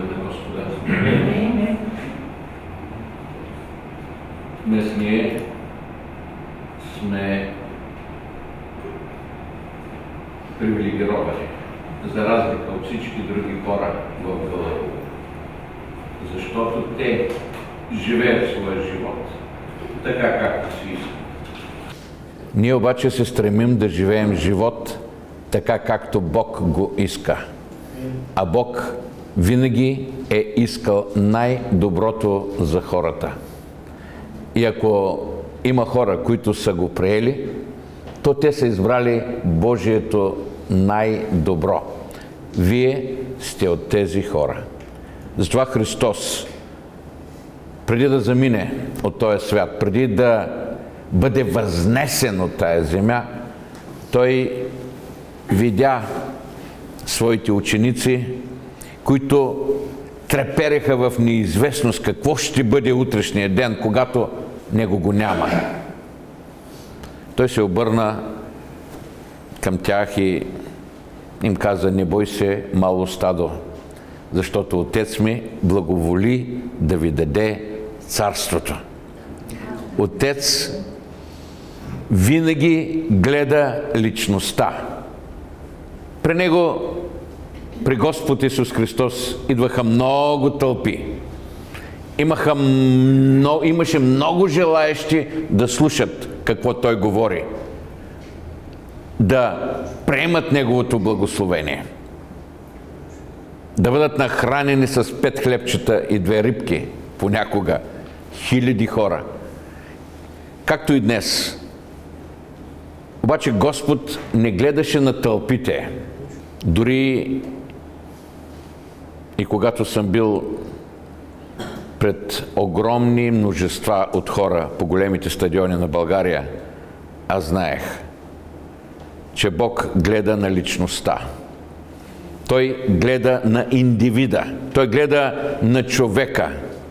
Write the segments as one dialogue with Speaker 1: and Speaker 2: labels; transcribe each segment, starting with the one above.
Speaker 1: на Господа. Днес ние сме привилегировани, за разлика от всички други хора в Гълъбово, защото те живеят своя живот така, както си искат. Ние обаче се стремим да живеем живот така, както Бог го иска. А Бог винаги е искал най-доброто за хората. И ако има хора, които са го приели, то те са избрали Божието най-добро. Вие сте от тези хора. Затова Христос, преди да замине от този свят, преди да бъде възнесен от тая земя, Той видя своите ученици, които трепереха в неизвестност какво ще бъде утрешния ден, когато Него го няма. Той се обърна към тях и им каза: не бой се, мало стадо, защото Отец ми благоволи да ви даде царството. Отец винаги гледа личността. При Него, при Господ Исус Христос, идваха много тълпи. Имаше много желаещи да слушат какво Той говори, да приемат Неговото благословение, да бъдат нахранени с 5 хлебчета и 2 рибки, понякога хиляди хора, както и днес. Обаче Господ не гледаше на тълпите. Дори и когато съм бил пред огромни множества от хора по големите стадиони на България, аз знаех, че Бог гледа на личността. Той гледа на индивида. Той гледа на човека.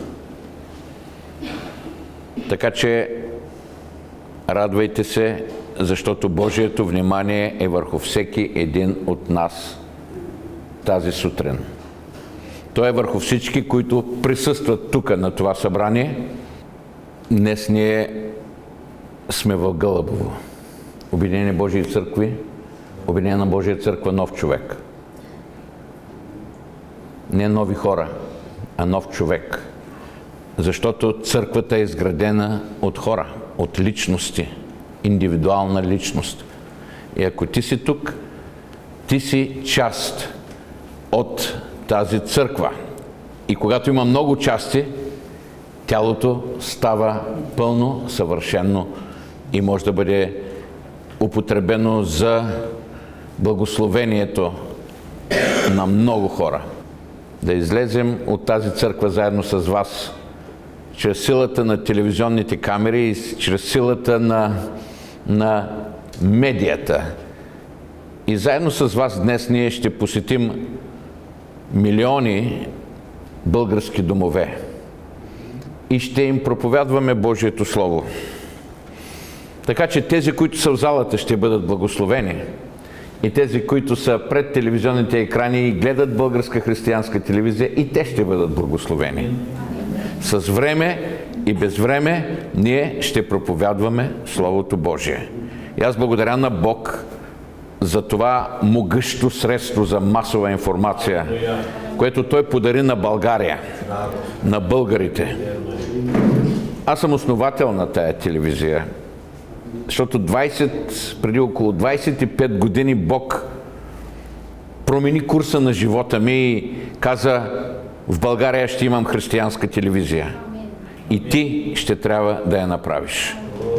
Speaker 1: Така че радвайте се, защото Божието внимание е върху всеки един от нас тази сутрин. Той е върху всички, които присъстват тук на това събрание. Днес ние сме в Гълъбово. Обединение Божии църкви, Обединена Божия църква Нов човек. Не нови хора, а нов човек. Защото църквата е изградена от хора, от личности, индивидуална личност. И ако ти си тук, ти си част от тази църква. И когато има много части, тялото става пълно, съвършено и може да бъде употребено за благословението на много хора. Да излезем от тази църква заедно с вас, чрез силата на телевизионните камери и чрез силата на медията. И заедно с вас днес ние ще посетим милиони български домове и ще им проповядваме Божието Слово. Така че тези, които са в залата, ще бъдат благословени. И тези, които са пред телевизионните екрани и гледат българска християнска телевизия, и те ще бъдат благословени. С време и без време ние ще проповядваме Словото Божие. И аз благодаря на Бог за това могъщо средство за масова информация, което Той подари на България, на българите. Аз съм основател на тая телевизия, защото преди около 25 години Бог промени курса на живота ми и каза: в България ще имам християнска телевизия. И ти ще трябва да я направиш.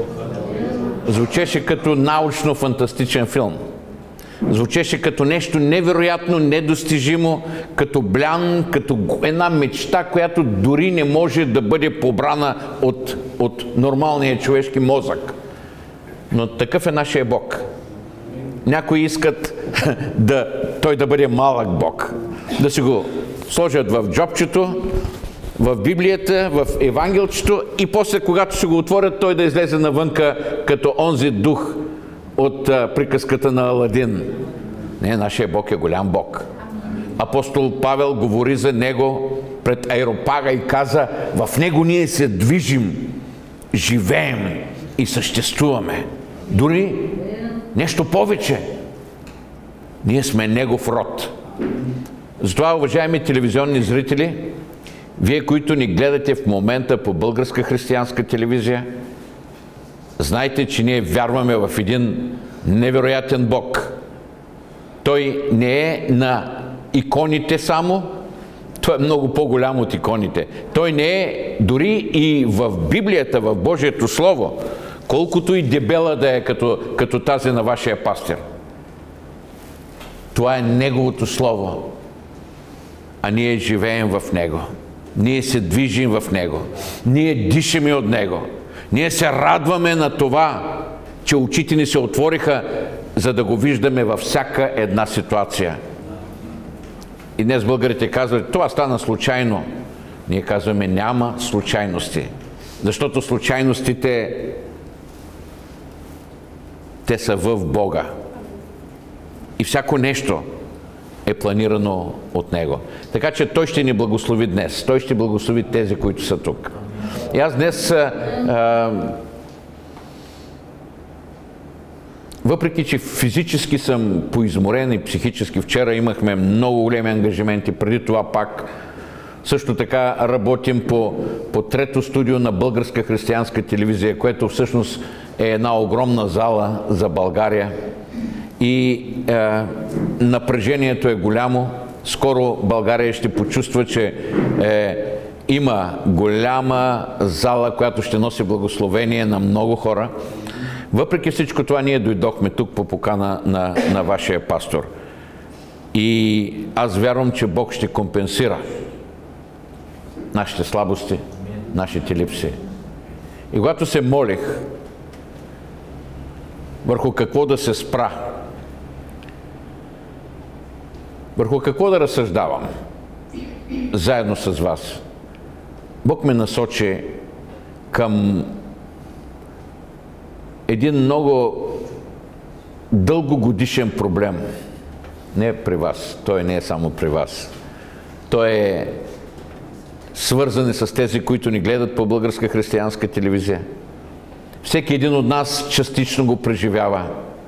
Speaker 1: Звучеше като научно-фантастичен филм. Звучеше като нещо невероятно, недостижимо, като блян, като една мечта, която дори не може да бъде побрана от нормалния човешки мозък. Но такъв е нашия Бог. Някои искат Той да бъде малък Бог. Да си го сложат в джобчето, в Библията, в Евангелчето и после, когато си го отворят, той да излезе навънка като онзи дух от приказката на Аладин. Не, нашия Бог е голям Бог.
Speaker 2: Апостол Павел говори за него пред Аеропага и каза: в него ние се движим, живеем и съществуваме. Дори нещо повече. Ние сме негов род. Затова, уважаеми телевизионни зрители, вие, които ни гледате в момента по Българска християнска телевизия, знайте, че ние вярваме в един невероятен Бог. Той не е на иконите само, той е много по-голям от иконите. Той не е дори и в Библията, в Божието Слово, колкото и дебела да е като тази на вашия пастир. Това е Неговото Слово, а ние живеем в Него. Ние се движим в Него. Ние дишаме от Него. Ние се радваме на това, че очите ни се отвориха, за да го виждаме във всяка една ситуация. И днес българите казват: това стана случайно. Ние казваме: няма случайности. Защото случайностите, те са в Бога. И всяко нещо е планирано от Него. Така че Той ще ни благослови днес. Той ще благослови тези, които са тук. И аз днес, въпреки че физически съм поизморен и психически, вчера имахме много големи ангажименти, преди това пак също така работим по трето студио на Българска християнска телевизия, което всъщност е една огромна зала за България. И напрежението е голямо. Скоро България ще почувства, че има голяма зала, която ще носи благословение на много хора. Въпреки всичко това, ние дойдохме тук по покана на вашия пастор. И аз вярвам, че Бог ще компенсира нашите слабости, нашите липси. И когато се молих върху какво да се спра, върху какво да разсъждавам заедно с вас, Бог ме насочи към един много дългогодишен проблем. Не е при вас. Той не е само при вас. Той е свързан с тези, които ни гледат по Българска християнска телевизия. Всеки един от нас частично го преживява.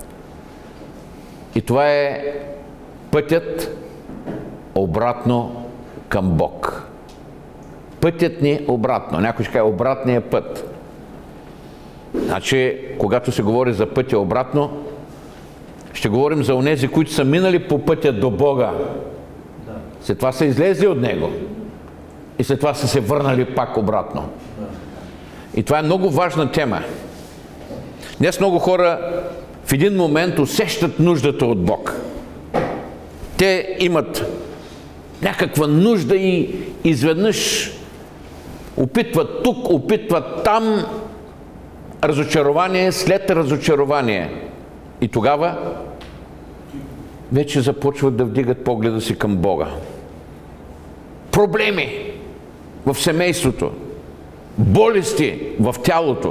Speaker 2: И това е пътят обратно към Бог. Пътят ни обратно. Някой ще каже: обратния път. Значи, когато се говори за пътя обратно, ще говорим за онези, които са минали по пътя до Бога. След това са излезли от Него. И след това са се върнали пак обратно. И това е много важна тема. Днес много хора в един момент усещат нуждата от Бог. Те имат някаква нужда и изведнъж опитват тук, опитват там, разочарование след разочарование. И тогава вече започват да вдигат погледа си към Бога. Проблеми в семейството, болести в тялото.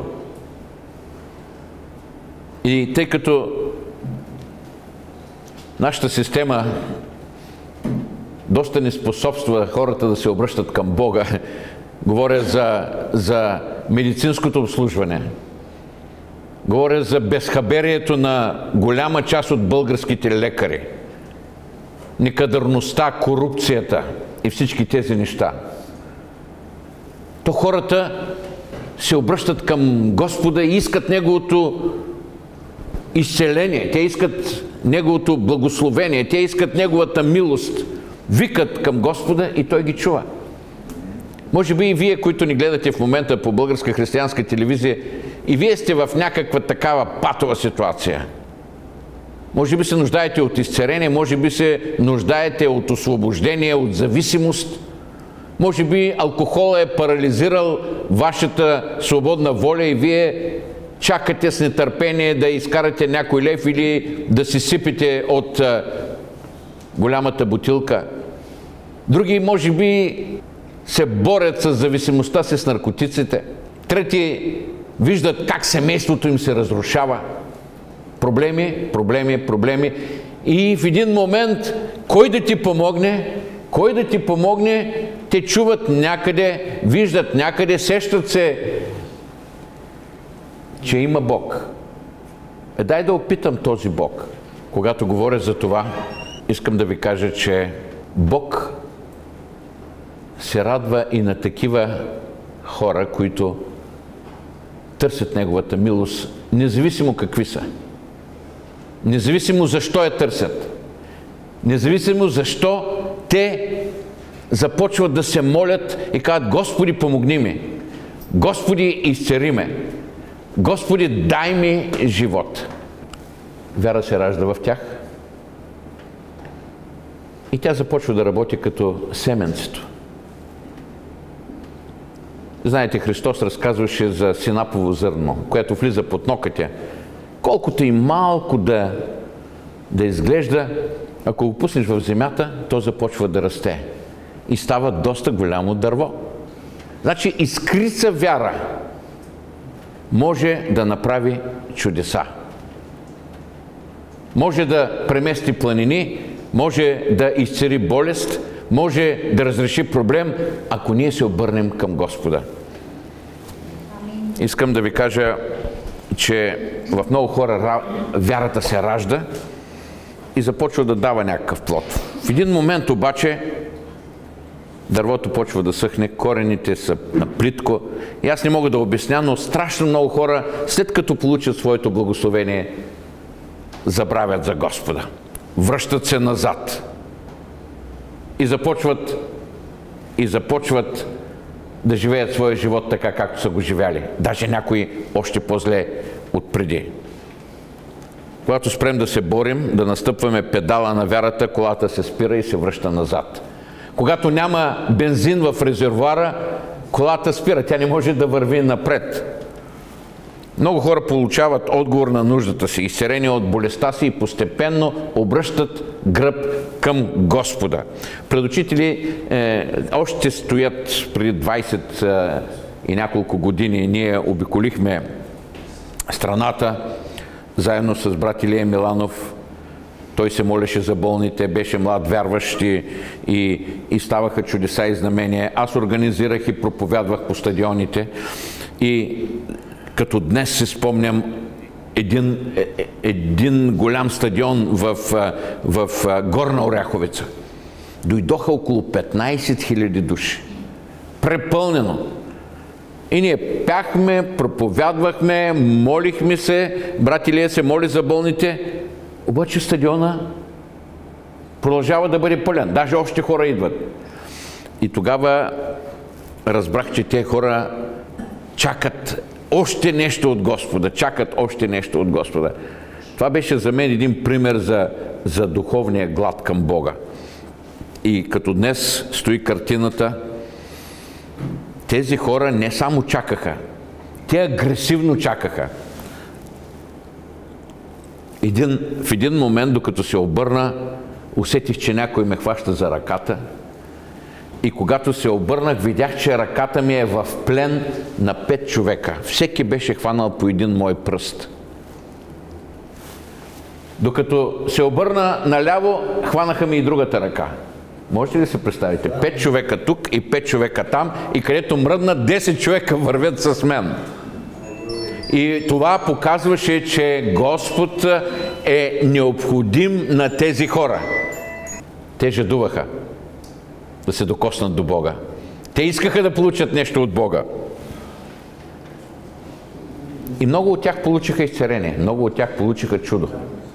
Speaker 2: И тъй като нашата система доста не способства хората да се обръщат към Бога, говоря за медицинското обслужване, говоря за безхаберието на голяма част от българските лекари, некадърността, корупцията и всички тези неща, то хората се обръщат към Господа и искат Неговото изцеление, те искат Неговото благословение, те искат Неговата милост, викат към Господа и Той ги чува. Може би и вие, които ни гледате в момента по Българска християнска телевизия, и вие сте в някаква такава патова ситуация. Може би се нуждаете от изцеление, може би се нуждаете от освобождение, от зависимост. Може би алкохолът е парализирал вашата свободна воля и вие чакате с нетърпение да изкарате някой лев или да си сипете от голямата бутилка. Други, може би, се борят с зависимостта си с наркотиците. Трети виждат как семейството им се разрушава. Проблеми, проблеми, проблеми. и в един момент кой да ти помогне? Кой да ти помогне? Те чуват някъде, виждат някъде, сещат се, че има Бог. Дай да опитам този Бог. Когато говоря за това, искам да ви кажа, че Бог се радва и на такива хора, които търсят Неговата милост, независимо какви са. Независимо защо я търсят. Независимо защо те започват да се молят и казват: Господи, помогни ми. Господи, изцери ме. Господи, дай ми живот. Вяра се ражда в тях и тя започва да работи като семенцето. Знаете, Христос разказваше за синапово зърно, което влиза под нокътя. Колкото и малко да изглежда, ако го пуснеш в земята, то започва да расте и става доста голямо дърво. Значи искрица вяра може да направи чудеса. Може да премести планини, може да изцели болест, може да разреши проблем, ако ние се обърнем към Господа. Искам да ви кажа, че в много хора вярата се ражда и започва да дава някакъв плод. В един момент обаче дървото почва да съхне, корените са на плитко. И аз не мога да обясня, но страшно много хора, след като получат своето благословение, забравят за Господа. Връщат се назад. И започват да живеят своя живот така, както са го живяли. Даже някои още по-зле от преди. Когато спрем да се борим, да настъпваме педала на вярата, колата се спира и се връща назад. Когато няма бензин в резервоара, колата спира, тя не може да върви напред. Много хора получават отговор на нуждата си, изцеление от болестта си и постепенно обръщат гръб към Господа. Предучители още стоят преди 20 и няколко години. Ние обиколихме страната заедно с брат Илия Миланов. Той се молеше за болните, беше млад вярващ и ставаха чудеса и знамения. Аз организирах и проповядвах по стадионите. И като днес се спомням един голям стадион в Горна Оряховица. Дойдоха около 15 000 души. Препълнено. И ние пяхме, проповядвахме, молихме се, брат Илия се моли за болните, обаче стадиона продължава да бъде пълен. Даже още хора идват. И тогава разбрах, че тези хора чакат още нещо от Господа. Чакат още нещо от Господа. Това беше за мен един пример за духовния глад към Бога. И като днес стои картината, тези хора не само чакаха, те агресивно чакаха. В един момент, докато се обърна, усетих, че някой ме хваща за ръката. И когато се обърнах, видях, че ръката ми е в плен на 5 човека. Всеки беше хванал по един мой пръст. Докато се обърна наляво, хванаха ми и другата ръка. Можете ли се представите? 5 човека тук и 5 човека там, и където мръднат, 10 човека вървят с мен. И това показваше, че Господ е необходим на тези хора. Те жадуваха да се докоснат до Бога. Те искаха да получат нещо от Бога. И много от тях получиха изцеление, много от тях получиха чудо.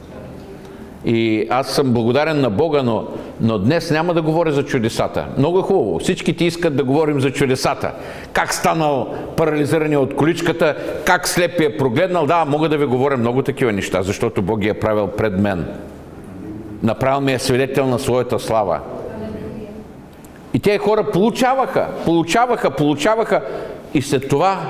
Speaker 2: И аз съм благодарен на Бога, но днес няма да говоря за чудесата. Много е хубаво. Всички ти искат да говорим за чудесата. Как станал парализирания от количката, как слепия прогледнал. Да, мога да ви говоря много такива неща, защото Бог ги е правил пред мен. Направил ми е свидетел на своята слава. И тези хора получаваха. И след това,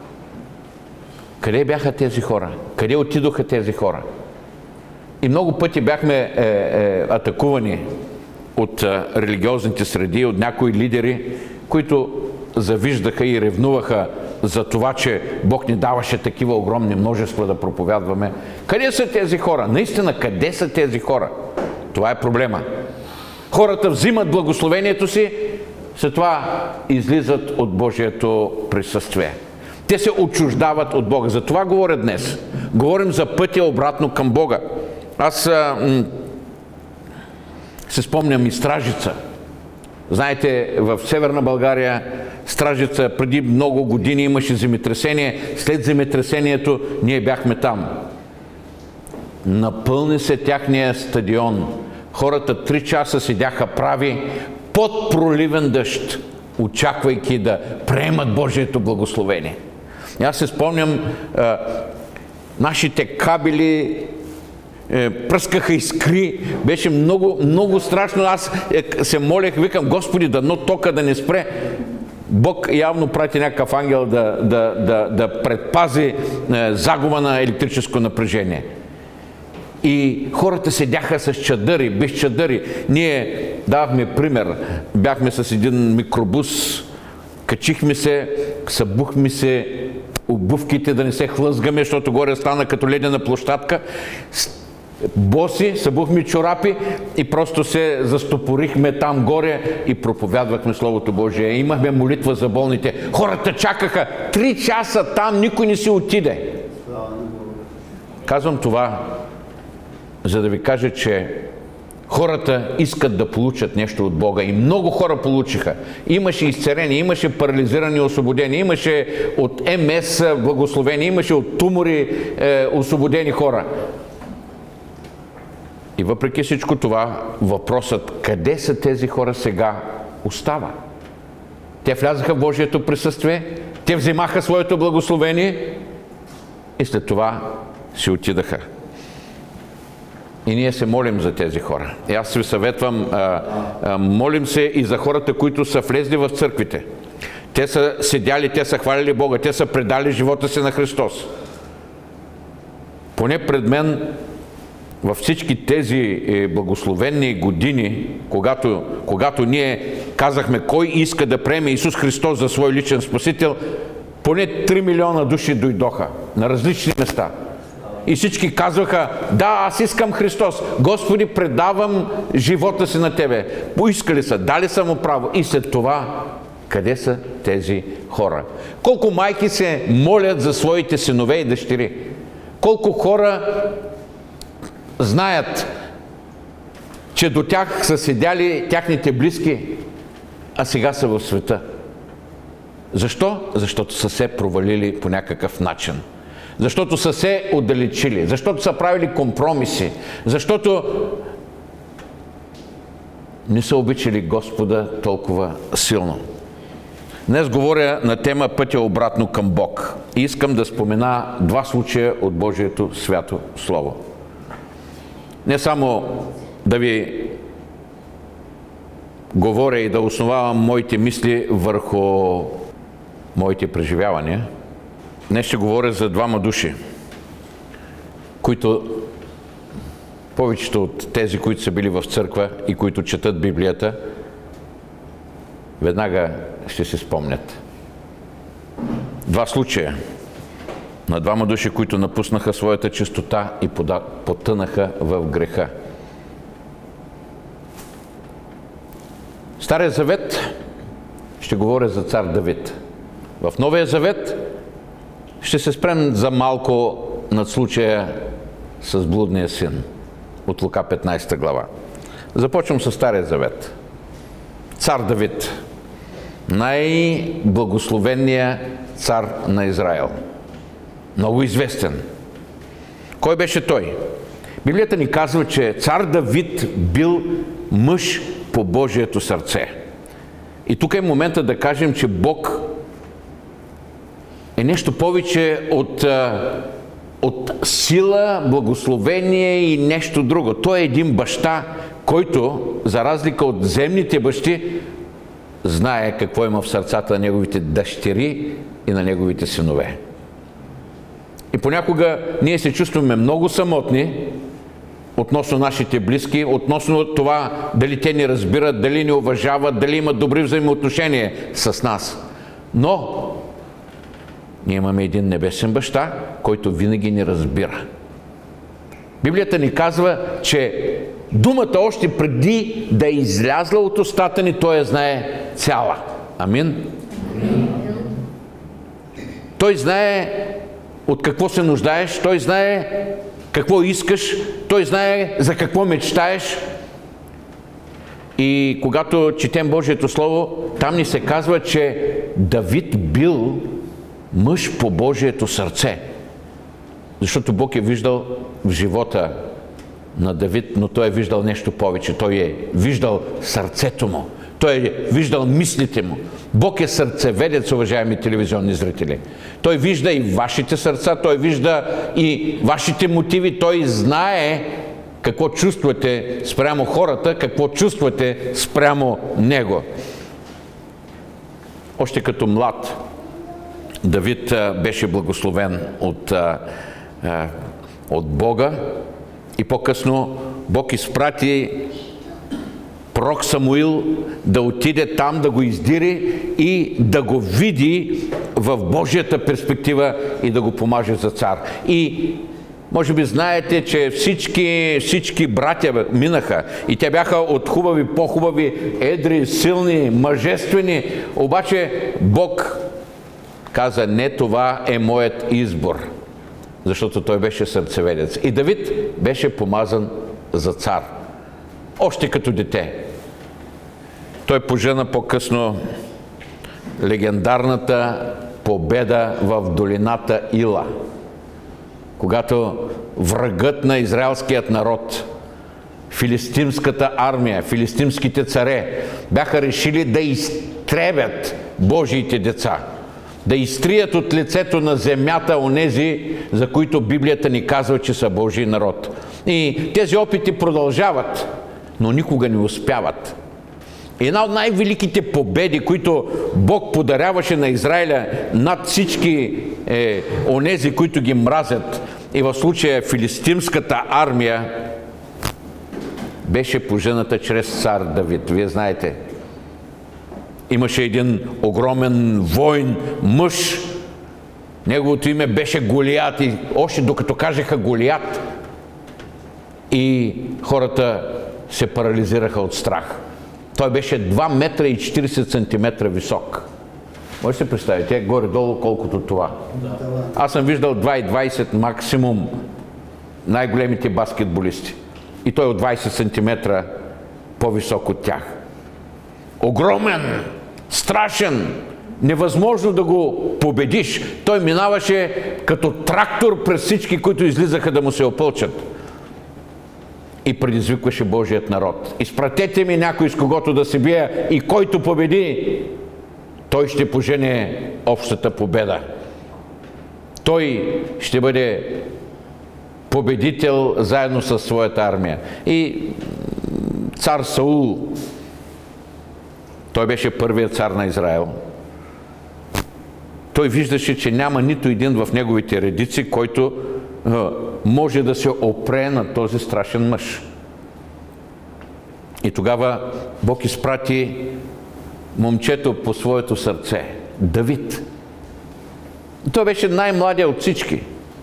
Speaker 2: къде бяха тези хора? Къде отидоха тези хора? И много пъти бяхме атакувани от религиозните среди, от някои лидери, които завиждаха и ревнуваха за това, че Бог ни даваше такива огромни множества да проповядваме. Къде са тези хора? Наистина, къде са тези хора? Това е проблема. Хората взимат благословението си, след това излизат от Божието присъствие. Те се отчуждават от Бога. За това говоря днес. Говорим за пътя обратно към Бога. Аз се спомням и Стражица. Знаете, в Северна България Стражица преди много години имаше земетресение. След земетресението ние бяхме там. Напълни се тяхния стадион. Хората 3 часа седяха прави под проливен дъжд, очаквайки да приемат Божието благословение. И аз се спомням, нашите кабели пръскаха искри, беше много, много страшно. Аз се молех, викам, Господи, дано тока да не спре. Бог явно прати някакъв ангел да предпази загуба на електрическо напрежение. И хората седяха с чадъри, без чадъри. Ние давахме пример. Бяхме с един микробус, качихме се, събухме се обувките да не се хлъзгаме, защото горе стана като ледена площадка. Боси, събухме чорапи и просто се застопорихме там горе и проповядвахме Словото Божие. Имахме молитва за болните. Хората чакаха 3 часа там, никой не си отиде. Казвам това, за да ви кажа, че хората искат да получат нещо от Бога и много хора получиха. Имаше изцеление, имаше парализирани освободени, имаше от МС благословени, имаше от тумори освободени хора. И въпреки всичко това, въпросът къде са тези хора сега остава. Те влязаха в Божието присъствие, те взимаха своето благословение и след това си отидаха. И ние се молим за тези хора. И аз ви съветвам, молим се и за хората, които са влезли в църквите. Те са седяли, те са хвалили Бога, те са предали живота си на Христос. Поне пред мен, във всички тези благословени години, когато ние казахме кой иска да приеме Исус Христос за свой личен спасител, поне 3 милиона души дойдоха на различни места. И всички казваха, да, аз искам Христос. Господи, предавам живота си на Тебе. Поискали са, дали са му право. И след това, къде са тези хора? Колко майки се молят за своите синове и дъщери? Колко хора знаят, че до тях са седяли тяхните близки, а сега са в света? Защо? Защото са се провалили по някакъв начин. Защото са се отдалечили, защото са правили компромиси, защото не са обичали Господа толкова силно. Днес говоря на тема пътя обратно към Бог. И искам да спомена 2 случая от Божието свято Слово. Не само да ви говоря и да основавам моите мисли върху моите преживявания. Днес ще говоря за 2 души, които повечето от тези, които са били в църква и които четат Библията, веднага ще се спомнят. 2 случая на 2 души, които напуснаха своята чистота и потънаха в греха. В Стария завет ще говоря за цар Давид. В Новия завет ще се спрем за малко над случая с блудния син от Лука 15 глава. Започвам с Стария завет. Цар Давид. Най-благословеният цар на Израел. Много известен. Кой беше той? Библията ни казва, че цар Давид бил мъж по Божието сърце. И тук е момента да кажем, че Бог е нещо повече от сила, благословение и нещо друго. Той е един баща, който, за разлика от земните бащи, знае какво има в сърцата на неговите дъщери и на неговите синове. И понякога ние се чувстваме много самотни относно нашите близки, относно това дали те ни разбират, дали ни уважават, дали имат добри взаимоотношения с нас. Но Ние имаме един небесен баща, който винаги ни разбира. Библията ни казва, че думата още преди да е излязла от устата ни, той я знае цяла. Амин? Той знае от какво се нуждаеш, той знае какво искаш, той знае за какво мечтаеш. И когато четем Божието Слово, там ни се казва, че Давид бил мъж по Божието сърце. Защото Бог е виждал в живота на Давид, но той е виждал нещо повече. Той е виждал сърцето му. Той е виждал мислите му. Бог е сърцеведец, уважаеми телевизионни зрители. Той вижда и вашите сърца, той вижда и вашите мотиви, той знае какво чувствате спрямо хората, какво чувствате спрямо него. Още като млад, Давид беше благословен от Бога и по-късно Бог изпрати пророк Самуил да отиде там, да го издири и да го види в Божията перспектива и да го помаже за цар. И може би знаете, че всички братя минаха и те бяха от хубави, по-хубави, едри, силни, мъжествени, обаче Бог каза: не, това е моят избор, защото той беше сърцеведец. И Давид беше помазан за цар, още като дете. Той пожена по-късно легендарната победа в долината Ила, когато врагът на израелският народ, филистимската армия, филистимските царе, бяха решили да изтребят Божиите деца, да изтрият от лицето на земята онези, за които Библията ни казва, че са Божий народ. И тези опити продължават, но никога не успяват. Една от най-великите победи, които Бог подаряваше на Израиля над всички онези, които ги мразят, и в случая филистимската армия, беше пожената чрез цар Давид. Вие знаете, имаше един огромен войн, мъж, неговото име беше Голиат, и още докато кажеха Голиат, и хората се парализираха от страх. Той беше 2 метра и 40 сантиметра висок. Може да се представите, горе-долу колкото това. Аз съм виждал 2,20 максимум най-големите баскетболисти. И той от 20 сантиметра по-висок от тях. Огромен, страшен, невъзможно да го победиш. Той минаваше като трактор през всички, които излизаха да му се опълчат. И предизвикваше Божият народ: изпратете ми някой, с когото да се бия, и който победи, той ще пожене общата победа. Той ще бъде победител заедно със своята армия. И цар Саул, той беше първият цар на Израел. Той виждаше, че няма нито един в неговите редици, който може да се опре на този страшен мъж. И тогава Бог изпрати момчето по своето сърце, Давид. Той беше най-младия от всички.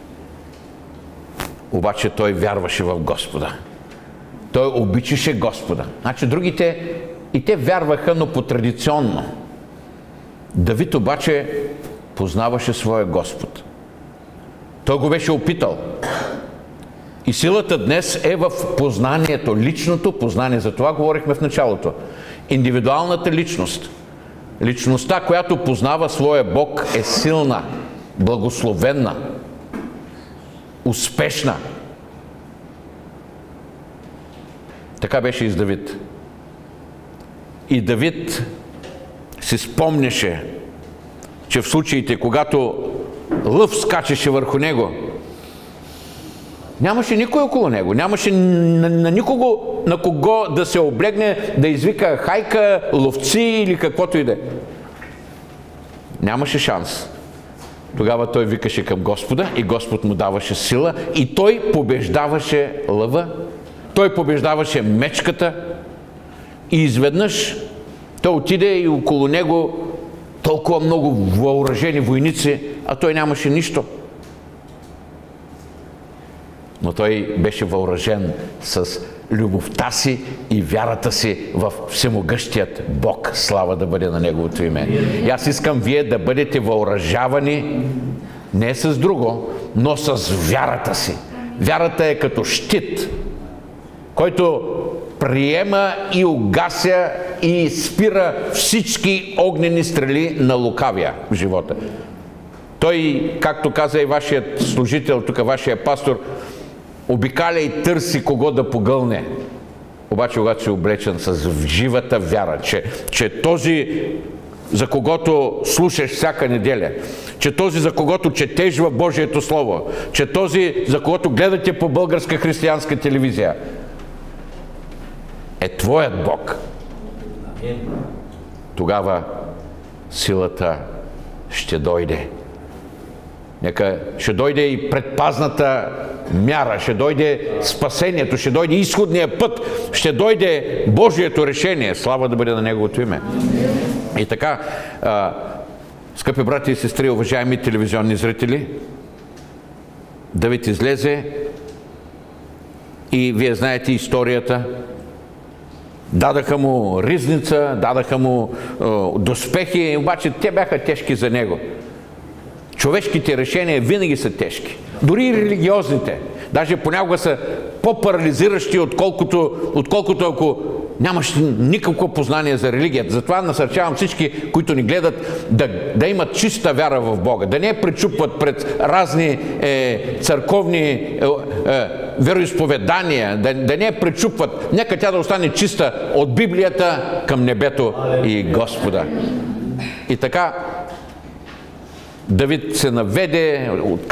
Speaker 2: Обаче той вярваше в Господа. Той обичаше Господа. Значи другите и те вярваха, но по традиционно. Давид обаче познаваше своя Господ. Той го беше опитал. И силата днес е в познанието, личното познание. За това говорихме в началото. Индивидуалната личност. Личността, която познава своя Бог, е силна, благословенна, успешна. Така беше и с Давид. И Давид си спомняше, че в случаите, когато лъв скачеше върху него, нямаше никой около него, нямаше на никого, на кого да се облегне, да извика хайка, ловци или каквото и да е. Нямаше шанс. Тогава той викаше към Господа и Господ му даваше сила и той побеждаваше лъва, той побеждаваше мечката и изведнъж той отиде и около него толкова много въоръжени войници, а той нямаше нищо. Но той беше въоръжен с любовта си и вярата си в всемогъщият Бог. Слава да бъде на Неговото име. И аз искам вие да бъдете въоръжавани не с друго, но с вярата си. Вярата е като щит, който приема и угася и спира всички огнени стрели на лукавия в живота. Той, както каза и вашият служител, тук вашият пастор, обикаля и търси кого да погълне. Обаче, когато си облечен с живата вяра, че този, за когото слушаш всяка неделя, че този, за когото четеш в Божието Слово, че този, за когото гледате по Българска християнска телевизия, е твоят Бог. Тогава силата ще дойде. Нека ще дойде и предпазната мяра, ще дойде спасението, ще дойде изходния път, ще дойде Божието решение. Слава да бъде на Неговото име. И така, скъпи брати и сестри, уважаеми телевизионни зрители, Давид излезе и вие знаете историята. Дадаха му ризница, дадаха му доспехи, обаче те бяха тежки за него. Човешките решения винаги са тежки. Дори и религиозните. Даже понякога са по-парализиращи, отколкото ако нямаш никакво познание за религията. Затова насърчавам всички, които ни гледат, да имат чиста вяра в Бога. Да не я пречупват пред разни църковни вероизповедания. Да не я пречупват. Нека тя да остане чиста от Библията към небето и Господа. И така, Давид се наведе,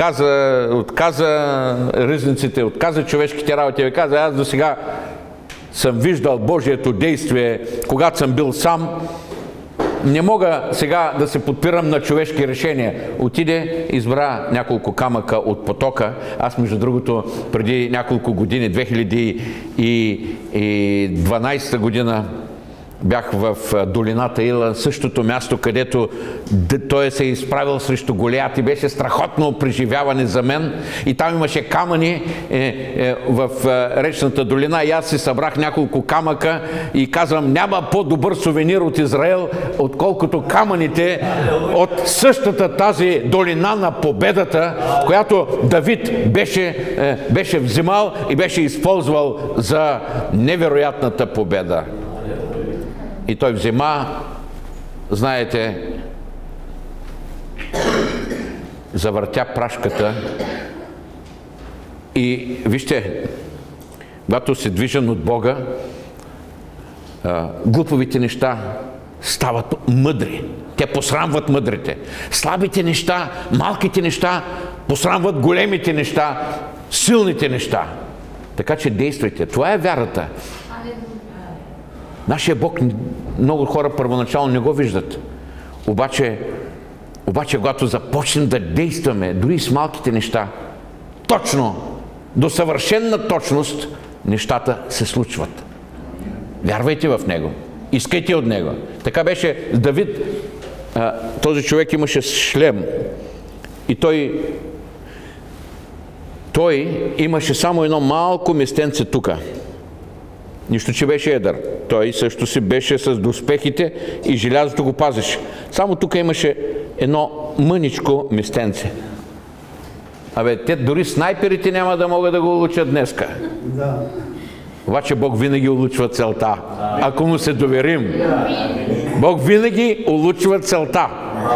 Speaker 2: отказа ризниците, отказа човешките работи и каза: аз до сега съм виждал Божието действие, когато съм бил сам. Не мога сега да се подпирам на човешки решения. Отиде, избра няколко камъка от потока. Аз, между другото, преди няколко години, 2012 година, бях в долината Ила, същото място, където той се е изправил срещу Голиат и беше страхотно преживяване за мен. И там имаше камъни в речната долина и аз си събрах няколко камъка и казвам: няма по-добър сувенир от Израел, отколкото камъните от същата тази долина на победата, която Давид беше взимал и беше използвал за невероятната победа. И той взема, знаете, завъртя прашката и вижте, когато се движен от Бога, глуповите неща стават мъдри. Те посрамват мъдрите. Слабите неща, малките неща посрамват големите неща, силните неща. Така че действайте. Това е вярата. Нашия Бог много хора първоначално не го виждат. Обаче, когато започнем да действаме, дори с малките неща, точно, до съвършенна точност, нещата се случват. Вярвайте в Него. Искайте от Него. Така беше Давид. Този човек имаше шлем. И той имаше само едно малко местенце тука. Нищо, че беше едър. Той също си беше с доспехите и желязото го пазеше. Само тук имаше едно мъничко местенце. Те дори снайперите няма да могат да го улучат днеска. Да. Обаче Бог винаги улучва целта. Ако му се доверим. Бог винаги улучва целта.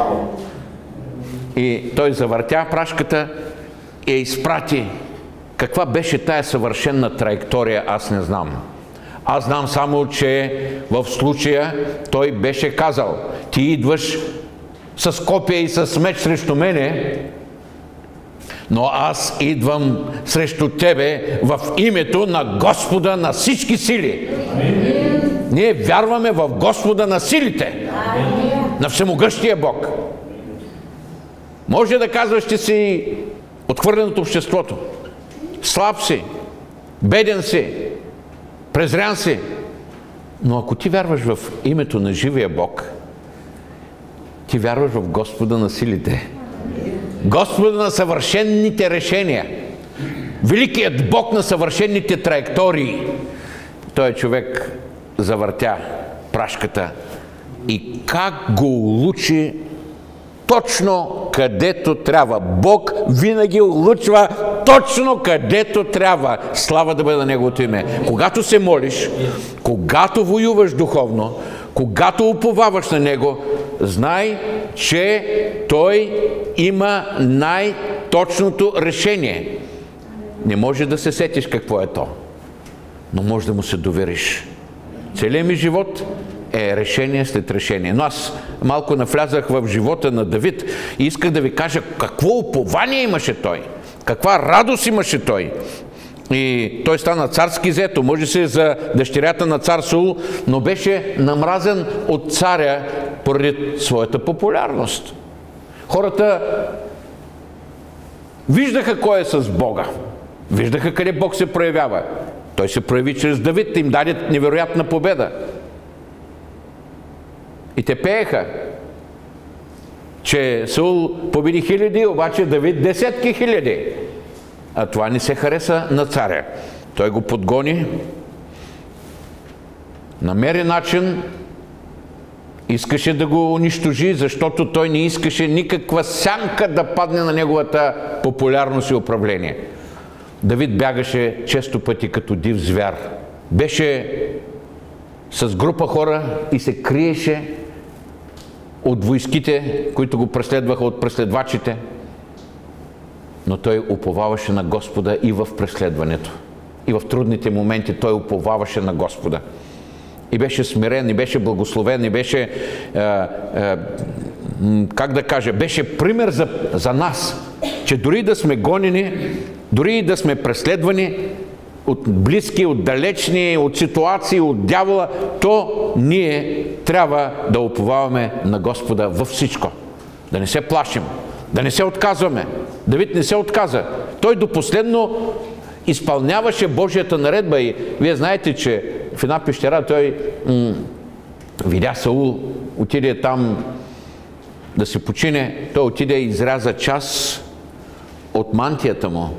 Speaker 2: И той завъртя прашката и я изпрати. Каква беше тая съвършенна траектория, аз не знам. Аз знам само, че в случая той беше казал: ти идваш с копия и с меч срещу мене, но аз идвам срещу тебе в името на Господа на всички сили. Ние вярваме в Господа на силите, на всемогъщия Бог. Може да казваш, че си отхвърлен от обществото, слаб си, беден си, презрян си, но ако ти вярваш в името на живия Бог, Ти вярваш в Господа на силите. Господа на съвършенните решения. Великият Бог на съвършенните траектории. Той човек завъртя прашката и как го улучи точно където трябва. Бог винаги улучва точно където трябва. Слава да бъде на Неговото име. Когато се молиш, когато воюваш духовно, когато уповаваш на Него, знай, че Той има най-точното решение. Не може да се сетиш какво е то, но може да му се довериш. Целият ми живот е решение след решение. Но аз малко навлязах в живота на Давид и исках да ви кажа какво упование имаше той, каква радост имаше той. И той стана царски зето, може се за дъщерята на цар Саул, но беше намразен от царя поради своята популярност. Хората виждаха кой е с Бога, виждаха къде Бог се проявява. Той се прояви чрез Давид, им даде невероятна победа. И те пееха, че Саул победи хиляди, обаче Давид десетки хиляди. А това не се хареса на царя. Той го подгони, намери начин, искаше да го унищожи, защото той не искаше никаква сянка да падне на неговата популярност и управление. Давид бягаше често пъти като див звяр. Беше с група хора и се криеше от войските, които го преследваха, от преследвачите. Но той уповаваше на Господа и в преследването. И в трудните моменти той уповаваше на Господа. И беше смирен, и беше благословен, и беше, как да кажа, беше пример за нас, че дори да сме гонени, дори да сме преследвани от близки, от далечни, от ситуации, от дявола, то ние трябва да уповаваме на Господа във всичко. Да не се плашим, да не се отказваме. Давид не се отказа. Той до последно изпълняваше Божията наредба и вие знаете, че в една пещера той видя Саул, отиде там да се почине, той отиде и изряза част от мантията му.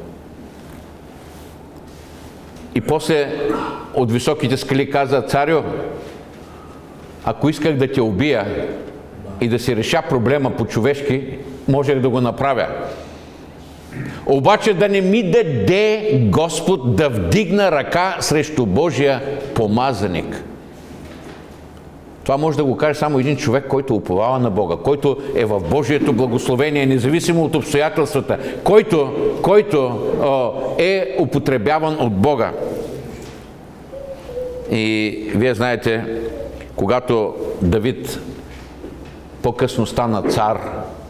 Speaker 2: И после от високите скали каза: царю, ако исках да те убия и да си реша проблема по-човешки, можех да го направя. Обаче да не ми даде Господ да вдигна ръка срещу Божия помазаник. Това може да го каже само един човек, който уповава на Бога, който е в Божието благословение, независимо от обстоятелствата, който е употребяван от Бога. И вие знаете, когато Давид по-късно стана цар,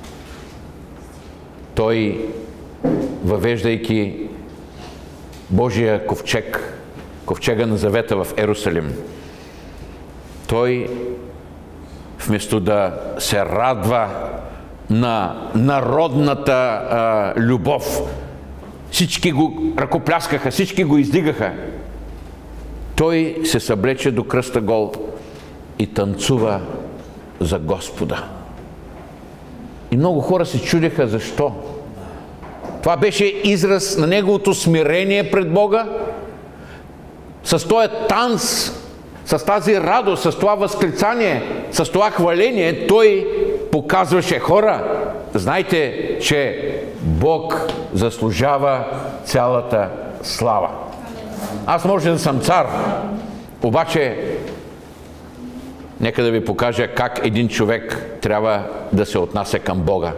Speaker 2: той, въвеждайки Божия ковчег, ковчега на завета в Ерусалим, той вместо да се радва на народната любов, всички го ръкопляскаха, всички го издигаха, той се съблече до кръста гол и танцува за Господа. И много хора се чудеха защо. Това беше израз на неговото смирение пред Бога. С този танц, с тази радост, с това възклицание, с това хваление, той показваше: хора, знайте, че Бог заслужава цялата слава. Аз може да съм цар, обаче нека да ви покажа как един човек трябва да се отнася към Бога.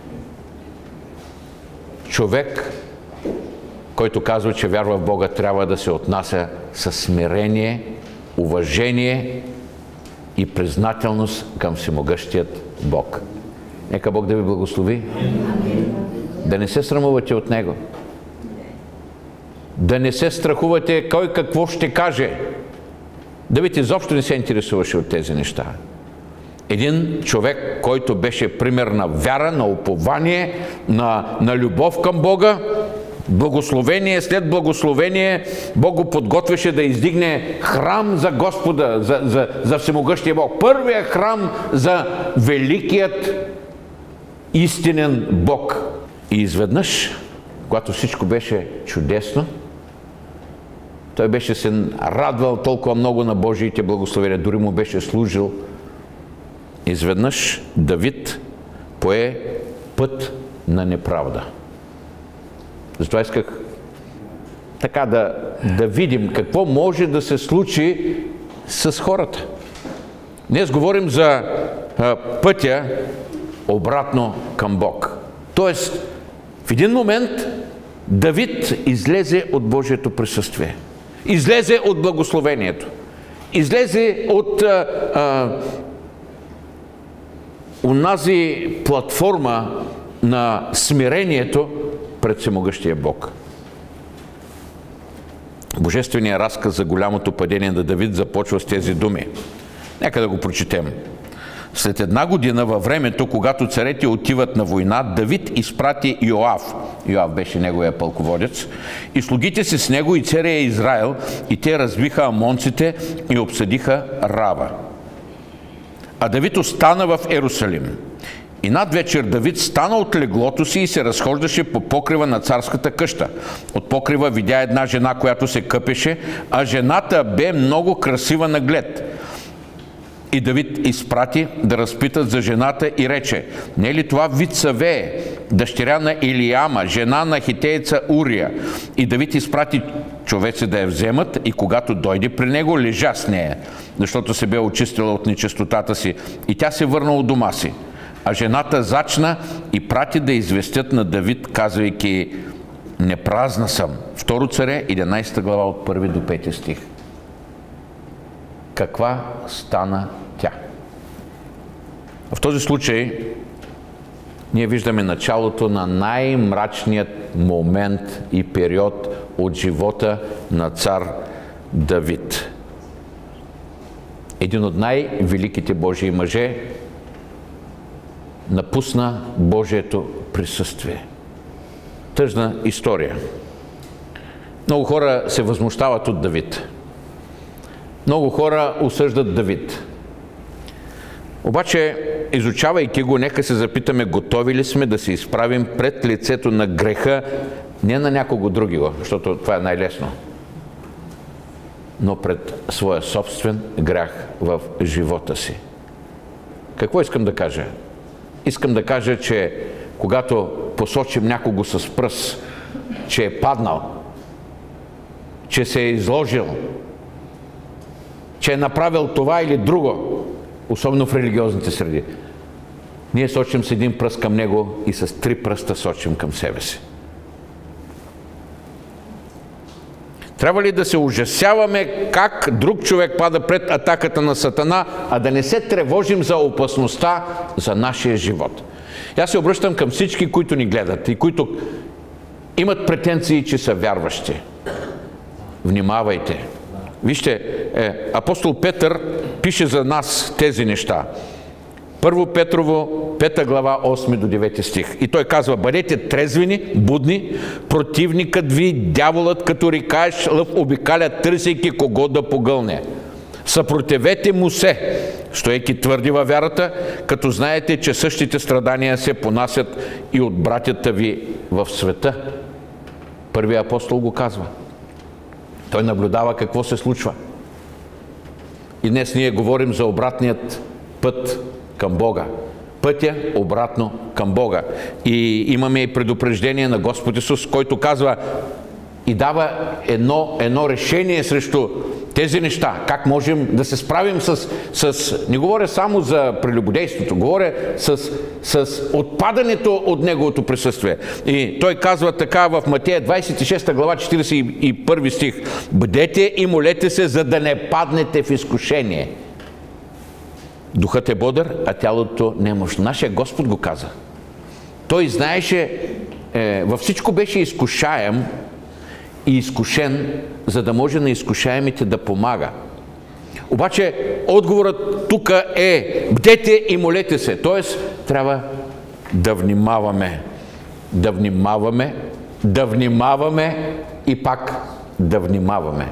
Speaker 2: Човек, който казва, че вярва в Бога, трябва да се отнася със смирение, уважение и признателност към всемогъщият Бог. Нека Бог да ви благослови. Да не се срамувате от Него. Да не се страхувате кой какво ще каже. Давид изобщо не се интересуваше от тези неща. Един човек, който беше пример на вяра, на упование, на любов към Бога, Благословение след благословение Бог го подготвяше да издигне храм за Господа, за всемогъщия Бог. Първият храм за великият истинен Бог. И изведнъж, когато всичко беше чудесно, той беше се радвал толкова много на Божиите благословения, дори му беше служил. Изведнъж Давид пое път на неправда. Затова исках така да видим какво може да се случи с хората. Днес говорим за пътя обратно към Бог. Тоест, в един момент Давид излезе от Божието присъствие. Излезе от благословението. Излезе от онази платформа на смирението пред всемогъщия Бог. Божественият разказ за голямото падение на Давид започва с тези думи. Нека да го прочетем. След 1 година, във времето, когато царете отиват на война, Давид изпрати Йоав. Йоав беше неговия пълководец. И слугите си с него и целия Израел, и те разбиха амонците и обсъдиха Рава. А Давид остана в Ерусалим. И надвечер Давид стана от леглото си и се разхождаше по покрива на царската къща. От покрива видя една жена, която се къпеше, а жената бе много красива на глед. И Давид изпрати да разпитат за жената и рече: не е ли това Вицавее, дъщеря на Илияма, жена на хитееца Урия? И Давид изпрати човеци да я вземат, и когато дойде при него, лежа с нея, защото се бе очистила от нечистотата си, и тя се върна от дома си. А жената зачна и прати да известят на Давид, казвайки: не празна съм. 2 Царе, 11 глава, от 1 до 5 стих. Каква стана тя? В този случай ние виждаме началото на най-мрачният момент и период от живота на цар Давид. Един от най-великите Божии мъже напусна Божието присъствие. Тъжна история. Много хора се възмущават от Давид. Много хора осъждат Давид. Обаче, изучавайки го, нека се запитаме, готови ли сме да се изправим пред лицето на греха, не на някого другиго, защото това е най-лесно, но пред своя собствен грях в живота си. Какво искам да кажа? Искам да кажа, че когато посочим някого с пръст, че е паднал, че се е изложил, че е направил това или друго, особено в религиозните среди, ние сочим с един пръст към него и с 3 пръста сочим към себе си. Трябва ли да се ужасяваме как друг човек пада пред атаката на Сатана, а да не се тревожим за опасността за нашия живот? Аз се обръщам към всички, които ни гледат и които имат претенции, че са вярващи. Внимавайте! Вижте, апостол Петър пише за нас тези неща. 1 Петрово, 5 глава, 8 до 9 стих. И той казва: бъдете трезвени, будни, противникът ви, дяволът, като рикаещ лъв, обикаля, търсейки кого да погълне. Съпротивете му се, стоейки твърди във вярата, като знаете, че същите страдания се понасят и от братята ви в света. Първият апостол го казва. Той наблюдава какво се случва. И днес ние говорим за обратният път към Бога. Пътя обратно към Бога. И имаме и предупреждение на Господ Исус, който казва и дава едно решение срещу тези неща. Как можем да се справим с не говоря само за прелюбодейството, говоря с отпадането от Неговото присъствие. И той казва така в Матея 26 глава 41 стих: бъдете и молете се, за да не паднете в изкушение. Духът е бодър, а тялото немощно. Нашия Господ го каза. Той знаеше, във всичко беше изкушаем и изкушен, за да може на изкушаемите да помага. Обаче отговорът тук е: бдете и молете се. Тоест, трябва да внимаваме. Да внимаваме да внимаваме и пак да внимаваме.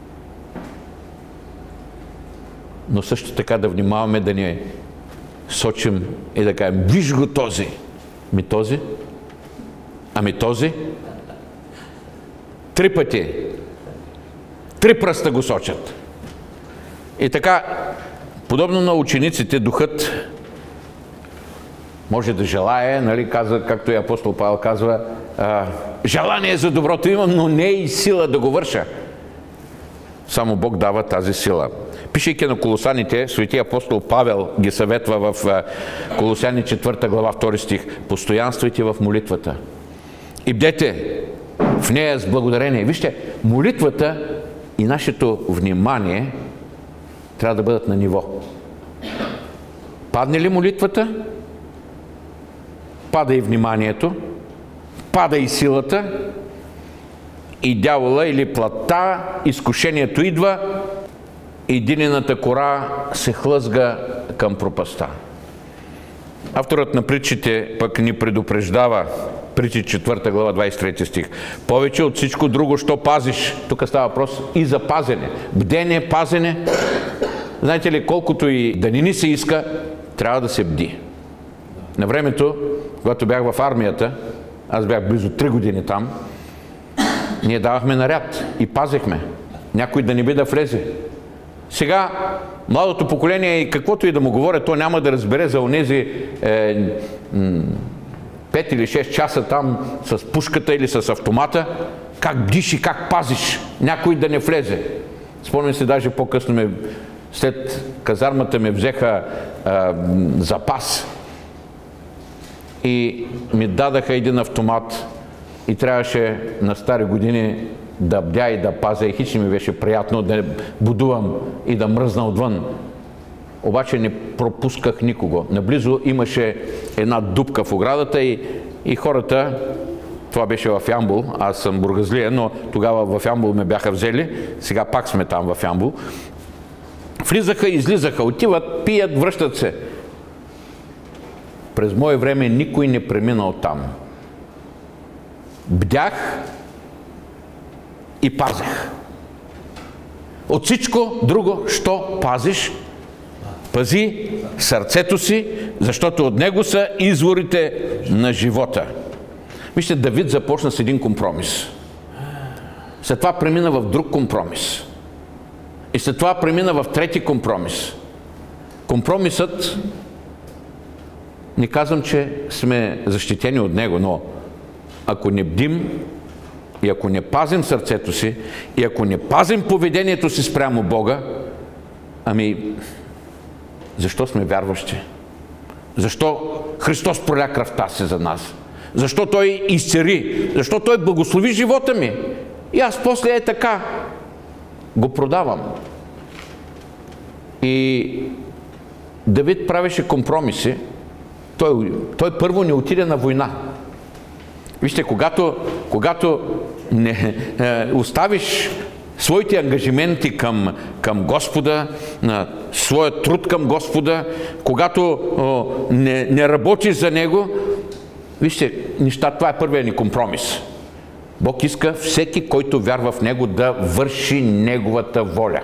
Speaker 2: Но също така да внимаваме да ни сочим и да кажем: виж го този! Ами този? Ами този? 3 пъти. 3 пръста го сочат. И така, подобно на учениците, духът може да желае, нали, каза, както и апостол Павел казва, желание за доброто имам, но не и сила да го върша. Само Бог дава тази сила. Пишейки на Колосяните, свети апостол Павел ги съветва в Колосяни 4 глава 2 стих: постоянствайте в молитвата и бдете в нея с благодарение. Вижте, молитвата и нашето внимание трябва да бъдат на ниво. Падне ли молитвата, пада и вниманието, пада и силата, и дявола или плътта, изкушението идва, и динената кора се хлъзга към пропаста. Авторът на притчите пък ни предупреждава, Притчи 4 глава 23 стих: повече от всичко друго, що пазиш. Тук става въпрос и за пазене. Бдене, пазене. Знаете ли, колкото и да не ни се иска, трябва да се бди. На времето, когато бях в армията, аз бях близо 3 години там, ние давахме наряд и пазехме. Някой да не би да влезе. Сега младото поколение, и каквото и да му говоря, то няма да разбере за онези 5 или 6 часа там с пушката или с автомата, как бдиш и как пазиш някой да не влезе. Спомням се, даже по-късно след казармата ме взеха запас и ми дадаха един автомат и трябваше на стари години да бдя и да пазя, и хич ми беше приятно да будувам и да мръзна отвън. Обаче не пропусках никого. Наблизо имаше една дупка в оградата и хората, това беше в Ямбол, аз съм бургазлия, но тогава в Ямбол ме бяха взели, сега пак сме там в Ямбол. Влизаха и излизаха, отиват, пият, връщат се. През мое време никой не премина оттам. Бдях и пазех. От всичко друго, що пазиш, пази сърцето си, защото от него са изворите на живота. Вижте, Давид започна с един компромис. След това премина в друг компромис. И след това премина в трети компромис. Компромисът, не казвам, че сме защитени от него, но ако не бдим и ако не пазим сърцето си, и ако не пазим поведението си спрямо Бога, ами защо сме вярващи? Защо Христос проля кръвта си за нас? Защо Той изцери? Защо Той благослови живота ми? И аз после така го продавам. И Давид правеше компромиси. Той първо не отиде на война. Вижте, когато не оставиш своите ангажименти към Господа, на своя труд към Господа, когато не работиш за Него, вижте, това е първият ни компромис. Бог иска всеки, който вярва в Него, да върши Неговата воля.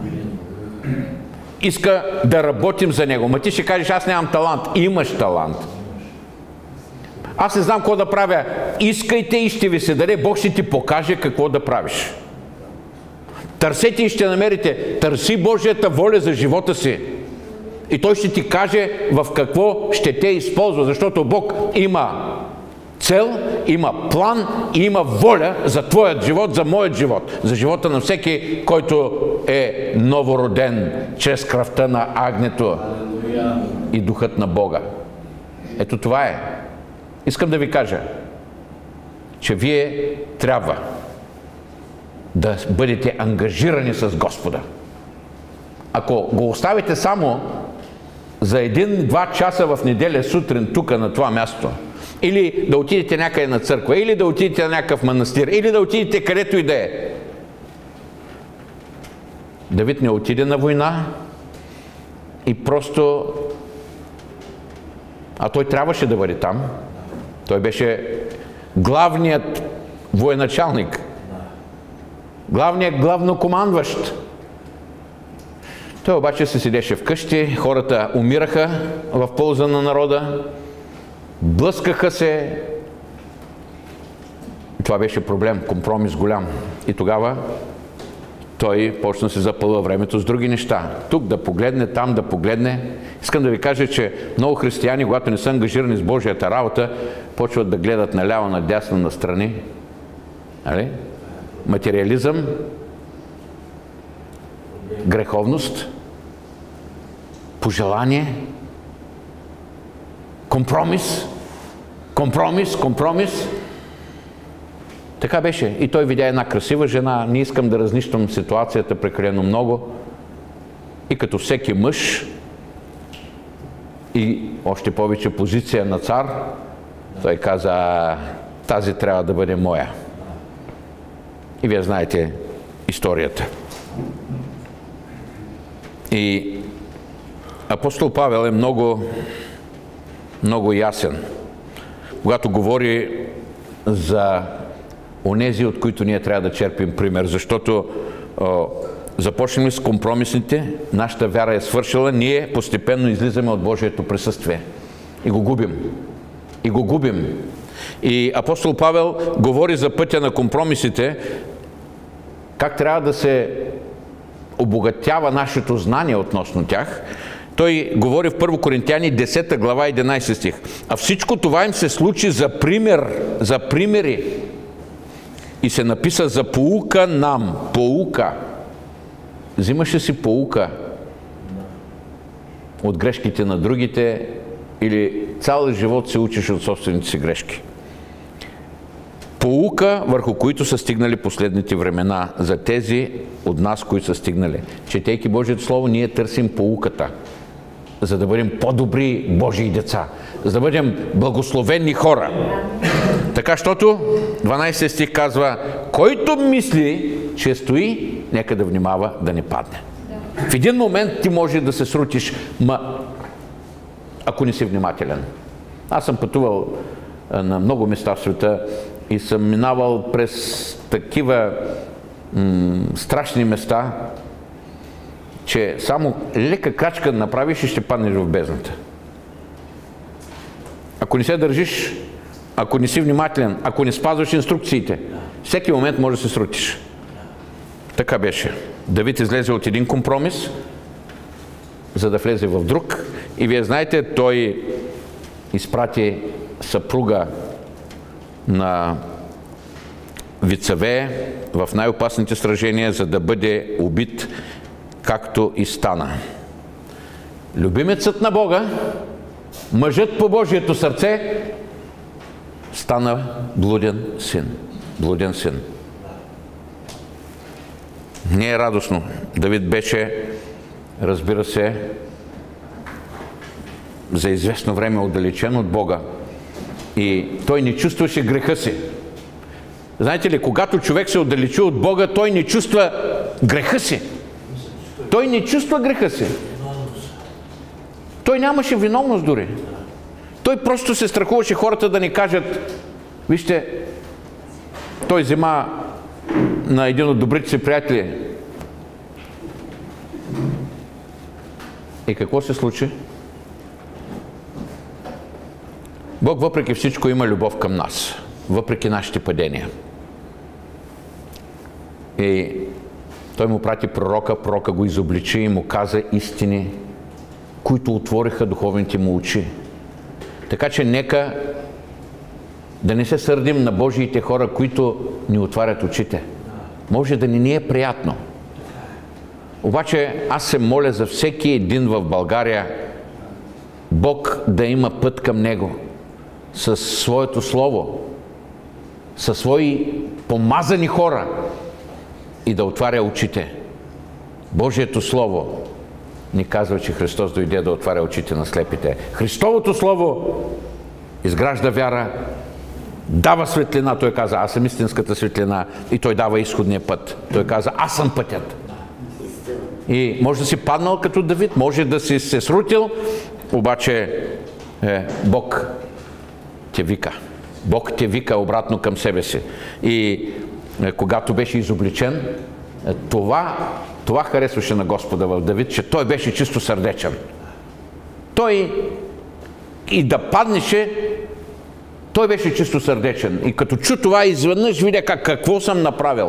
Speaker 2: Иска да работим за Него. Ма ти ще кажеш: аз нямам талант. Имаш талант. Аз не знам какво да правя. Искайте и ще ви се даде. Бог ще ти покаже какво да правиш. Търсете и ще намерите. Търси Божията воля за живота си. И Той ще ти каже в какво ще те използва. Защото Бог има цел, има план и има воля за твоят живот, за моят живот. За живота на всеки, който е новороден чрез кръвта на агнето и духът на Бога. Ето това е. Искам да ви кажа, че вие трябва да бъдете ангажирани с Господа. Ако го оставите само за 1-2 часа в неделя сутрин тук на това място, или да отидете някъде на църква, или да отидете на някакъв манастир, или да отидете където и да е. Давид не отиде на война и просто... А той трябваше да бъде там. Той беше главният военачалник. Главният главнокомандващ. Той обаче се седеше вкъщи, хората умираха в полза на народа, блъскаха се. Това беше проблем, компромис голям. И тогава той почна се запълва времето с други неща. Тук да погледне, там да погледне. Искам да ви кажа, че много християни, когато не са ангажирани с Божията работа, почват да гледат наляво, надясно, настрани. Нали? Материализъм, греховност, пожелание, компромис. Така беше. И той видя една красива жена. Не искам да разнищвам ситуацията прекалено много. И като всеки мъж, и още повече позиция на цар, той каза, тази трябва да бъде моя. И вие знаете историята. И апостол Павел е много ясен, когато говори за онези, от които ние трябва да черпим пример, защото започнем с компромисните, нашата вяра е свършила, ние постепенно излизаме от Божието присъствие и го губим. И апостол Павел говори за пътя на компромисите, как трябва да се обогатява нашето знание относно тях. Той говори в 1 Коринтияни 10 глава 11 стих. А всичко това им се случи за примери. И се написа за поука нам. Поука. Взимаше си поука от грешките на другите или цял живот се учиш от собствените си грешки. Поука, върху които са стигнали последните времена, за тези от нас, които са стигнали. Четейки Божието Слово, ние търсим поуката, за да бъдем по-добри Божии деца, за да бъдем благословени хора. Така, защото 12 стих казва, който мисли, че стои, нека да внимава да не падне. В един момент ти може да се срутиш, ако не си внимателен. Аз съм пътувал на много места в света и съм минавал през такива страшни места, че само лека крачка направиш и ще паднеш в бездната. Ако не се държиш, ако не си внимателен, ако не спазваш инструкциите, всеки момент може да се срутиш. Така беше. Давид излезе от един компромис, за да влезе в друг. И вие знаете, той изпрати съпруга на Вицавея в най-опасните сражения, за да бъде убит, както и стана. Любимецът на Бога, мъжът по Божието сърце, стана блуден син. Не е радостно. Давид беше, разбира се, за известно време отдалечен от Бога. И той не чувстваше греха си. Знаете ли, когато човек се отдалечи от Бога, той не чувства греха си. Той нямаше виновност дори. Той просто се страхуваше хората да ни кажат, вижте, той взема на един от добрите си приятели. И какво се случи? Бог въпреки всичко има любов към нас, въпреки нашите падения. И той му прати пророка го изобличи и му каза истини, които отвориха духовните му очи. Така че нека да не се сърдим на Божиите хора, които ни отварят очите. Може да не ни е приятно. Обаче аз се моля за всеки един в България, Бог да има път към него със своето слово, със свои помазани хора и да отваря очите. Божието слово ни казва, че Христос дойде да отваря очите на слепите. Христовото слово изгражда вяра, дава светлина. Той каза, аз съм истинската светлина, и той дава изходния път. Той каза, аз съм пътят. И може да си паднал като Давид, може да си се срутил, обаче Бог те вика. Бог те вика обратно към себе си. И когато беше изобличен, това харесваше на Господа в Давид, че той беше чисто сърдечен. Той и да паднеше, той беше чисто сърдечен. И като чу това, изведнъж видя какво съм направил.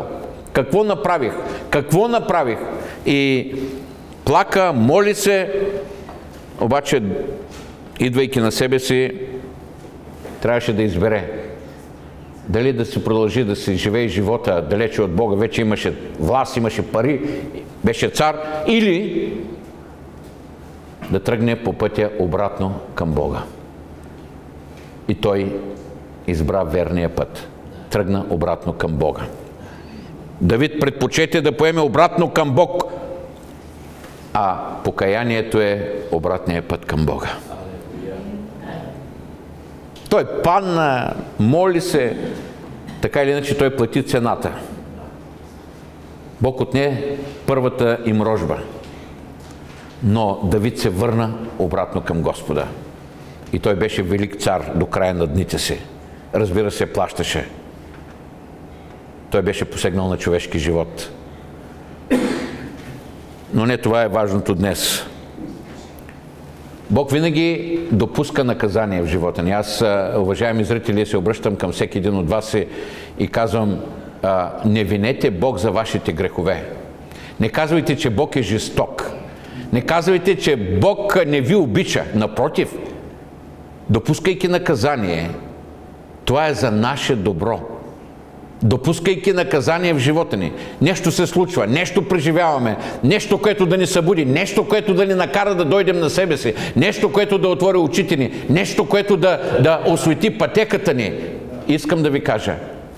Speaker 2: Какво направих? И плака, моли се, обаче, идвайки на себе си, трябваше да избере. Дали да си продължи да си живее живота далече от Бога, вече имаше власт, имаше пари, беше цар, или да тръгне по пътя обратно към Бога. И той избра верния път. Тръгна обратно към Бога. Давид предпочете да поеме обратно към Бог, а покаянието е обратният път към Бога. Той падна, моли се, така или иначе той плати цената. Бог отне първата им рожба. Но Давид се върна обратно към Господа. И той беше велик цар до края на дните си. Разбира се, плащаше. Той беше посегнал на човешки живот. Но не това е важното днес. Бог винаги допуска наказание в живота ни. Аз, уважаеми зрители, се обръщам към всеки един от вас и казвам, не винете Бог за вашите грехове. Не казвайте, че Бог е жесток. Не казвайте, че Бог не ви обича. Напротив, допускайки наказание, това е за наше добро. Допускайки наказание в живота ни. Нещо се случва, нещо преживяваме, нещо, което да ни събуди, нещо, което да ни накара да дойдем на себе си, нещо, което да отвори очите ни, нещо, което да освети пътеката ни. Искам да ви кажа,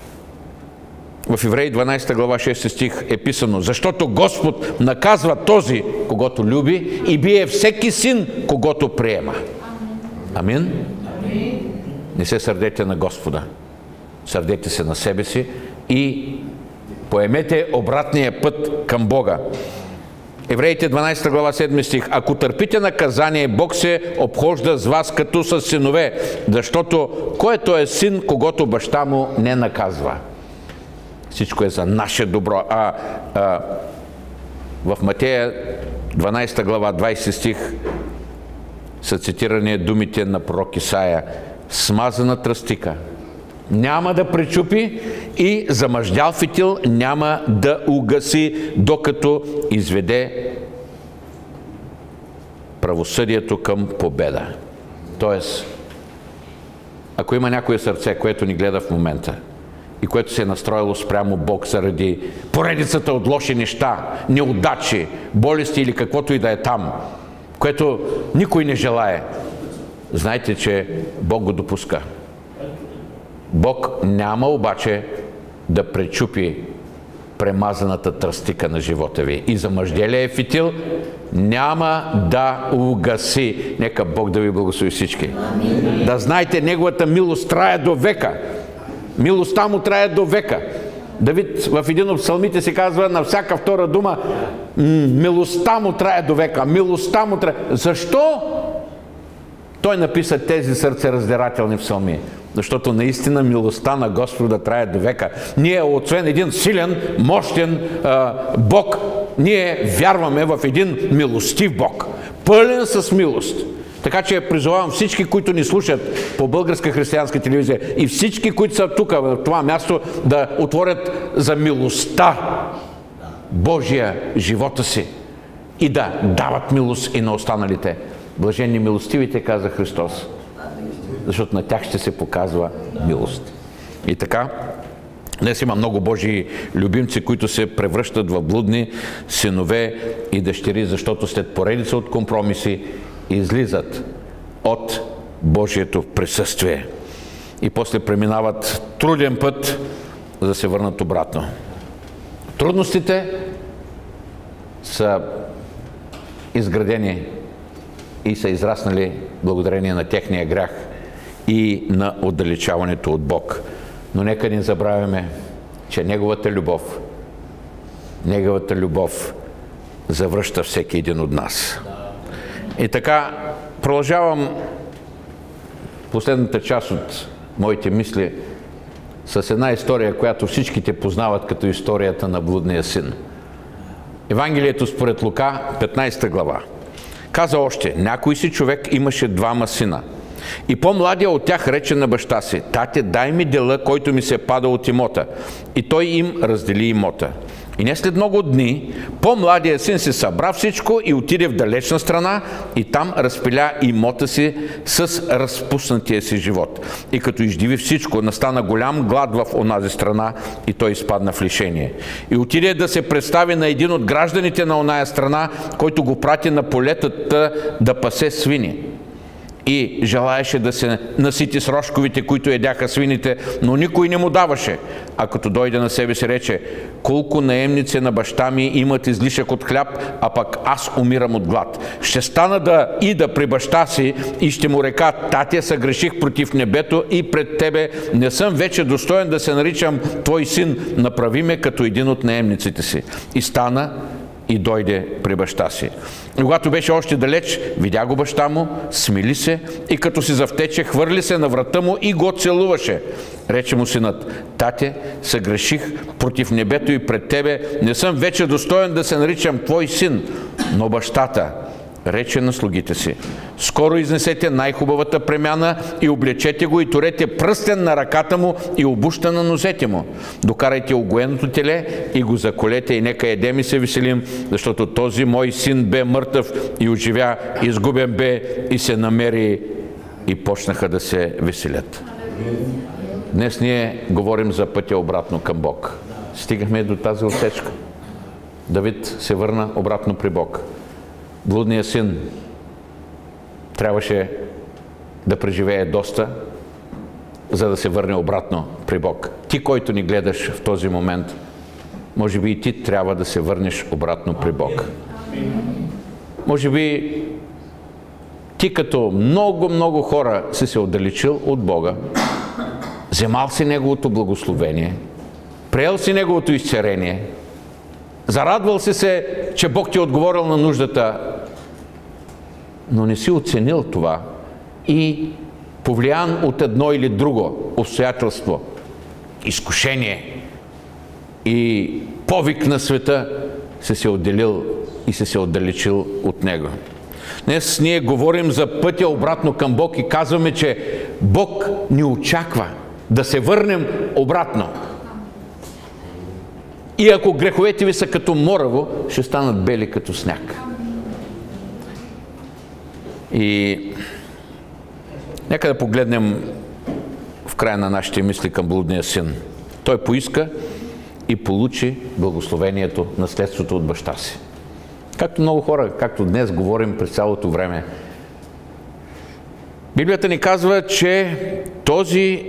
Speaker 2: в Евреи 12 глава 6 стих е писано: защото Господ наказва този, когото люби, и бие всеки син, когото приема. Амин? Не се сърдете на Господа. Сърдете се на себе си и поемете обратния път към Бога. Евреите 12 глава 7 стих: ако търпите наказание, Бог се обхожда с вас като с синове, защото който е син, когото баща му не наказва. Всичко е за наше добро. В Матея 12 глава 20 стих са цитирани думите на пророк Исаия: смазана тръстика няма да пречупи и замъждял фитил няма да угаси, докато изведе правосъдието към победа. Тоест, ако има някое сърце, което ни гледа в момента и което се е настроило спрямо Бог заради поредицата от лоши неща, неудачи, болести или каквото и да е там, което никой не желае, знайте, че Бог го допуска. Бог няма обаче да пречупи премазаната тръстика на живота ви. И замъжделия фитил няма да угаси. Нека Бог да ви благослови всички. Амин. Да знаете, Неговата милост трае до века. Милостта му трае до века. Давид в един от псалмите си казва на всяка втора дума: милостта му трае до века. Милостта му трае. Защо той написа тези сърцераздирателни псалми? Защото наистина милостта на Господа трае до века. Ние, освен един силен, мощен Бог, ние вярваме в един милостив Бог, пълен с милост. Така че призовавам всички, които ни слушат по Българска християнска телевизия, и всички, които са тук, в това място, да отворят за милостта Божия живота си и да дават милост и на останалите. Блаженни милостивите, каза Христос, защото на тях ще се показва милост. И така, днес има много Божии любимци, които се превръщат в блудни синове и дъщери, защото след поредица от компромиси излизат от Божието присъствие. И после преминават труден път, за да се върнат обратно. Трудностите са изградени и са израснали благодарение на техния грях и на отдалечаването от Бог. Но нека не забравяме, че Неговата любов завръща всеки един от нас. И така, продължавам последната част от моите мисли с една история, която всичките познават като историята на блудния син. Евангелието според Лука, 15 глава. Каза още: някой си човек имаше двама сина. И по-младия от тях рече на баща си: тате, дай ми дела, който ми се пада от имота. И той им раздели имота. И не след много дни, по-младият син се събра всичко и отиде в далечна страна и там разпиля имота си с разпуснатия си живот. И като издиви всичко, настана голям глад в онази страна и той изпадна в лишение. И отиде да се представи на един от гражданите на оная страна, който го прати на полетата да пасе свини. И желаеше да се насити с рошковите, които ядяха свините, но никой не му даваше. А като дойде на себе си, рече: колко наемници на баща ми имат излишък от хляб, а пък аз умирам от глад. Ще стана да ида при баща си и ще му река: татя, съгреших против небето и пред тебе, не съм вече достоен да се наричам твой син, направи ме като един от наемниците си. И стана и дойде при баща си. И когато беше още далеч, видя го баща му, смили се и като си завтече, хвърли се на врата му и го целуваше. Рече му синът: тате, съгреших против небето и пред тебе, не съм вече достоен да се наричам твой син. Но бащата рече на слугите си: скоро изнесете най-хубавата премяна и облечете го и турете пръстен на ръката му и обуща на нозете му. Докарайте огоеното теле и го заколете и нека едем и се веселим, защото този мой син бе мъртъв и оживя, изгубен бе и се намери. И почнаха да се веселят. Днес ние говорим за пътя обратно към Бог. Стигахме до тази отсечка. Давид се върна обратно при Бог. Блудният син трябваше да преживее доста, за да се върне обратно при Бог. Ти, който ни гледаш в този момент, може би и ти трябва да се върнеш обратно при Бог. Може би ти като много хора си се отдалечил от Бога, вземал си Неговото благословение, приел си Неговото изцеление, зарадвал си се, че Бог ти е отговорил на нуждата, но не си оценил това и повлиян от едно или друго обстоятелство, изкушение и повик на света, си се отделил и си се отдалечил от Него. Днес ние говорим за пътя обратно към Бог и казваме, че Бог ни очаква да се върнем обратно. И ако греховете ви са като мораво, ще станат бели като сняг. И нека да погледнем в края на нашите мисли към блудния син. Той поиска и получи благословението, наследството от баща си. Както много хора, както днес говорим през цялото време. Библията ни казва, че този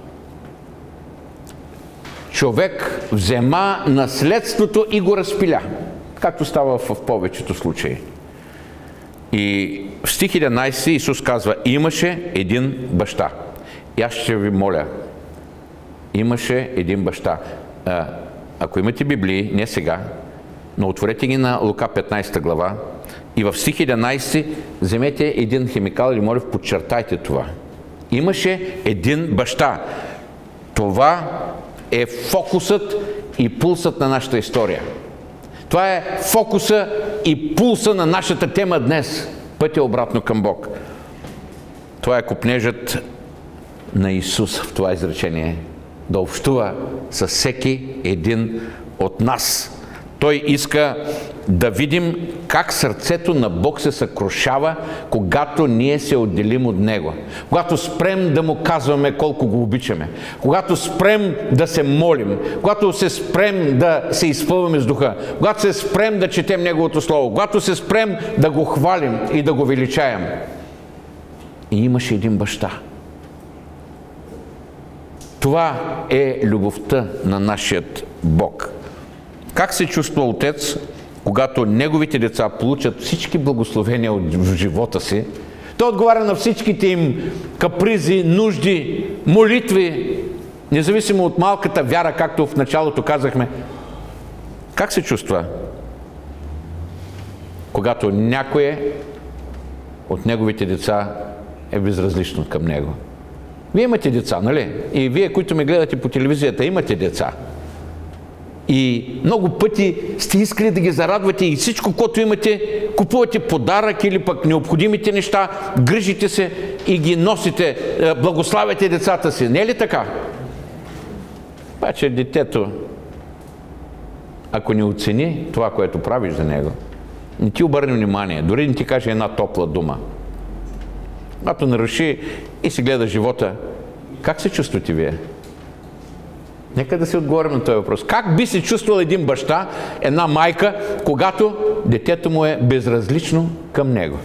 Speaker 2: човек взема наследството и го разпиля, както става в повечето случаи. И в стих 11 Исус казва: имаше един баща. И аз ще ви моля, имаше един баща. Ако имате Библии, не сега, но отворете ги на Лука 15 глава и в стих 11 вземете един химикал или моля, подчертайте това. Имаше един баща. Това е фокусът и пулсът на нашата история. Това е фокуса и пулса на нашата тема днес. Пътя обратно към Бог. Това е копнежът на Исус в това изречение. Да общува с всеки един от нас. Той иска да видим как сърцето на Бог се съкрушава, когато ние се отделим от Него. Когато спрем да Му казваме колко го обичаме. Когато спрем да се молим. Когато се спрем да се изпълваме с Духа. Когато се спрем да четем Неговото Слово. Когато се спрем да го хвалим и да го величаем. И имаше един баща. Това е любовта на нашият Бог. Как се чувства отец, когато неговите деца получат всички благословения в живота си? Той отговаря на всичките им капризи, нужди, молитви, независимо от малката вяра, както в началото казахме. Как се чувства, когато някое от неговите деца е безразлично към него? Вие имате деца, нали? И вие, които ме гледате по телевизията, имате деца. И много пъти сте искали да ги зарадвате и всичко, което имате, купувате подарък или пък необходимите неща, грижите се и ги носите, благославяте децата си. Не е ли така? Обаче детето, ако не оцени това, което правиш за него, не ти обърне внимание, дори не ти каже една топла дума, когато наруши и си гледа живота, как се чувствате вие? Нека да си отговорим на този въпрос. Как би се чувствал един баща, една майка, когато детето му е безразлично към него?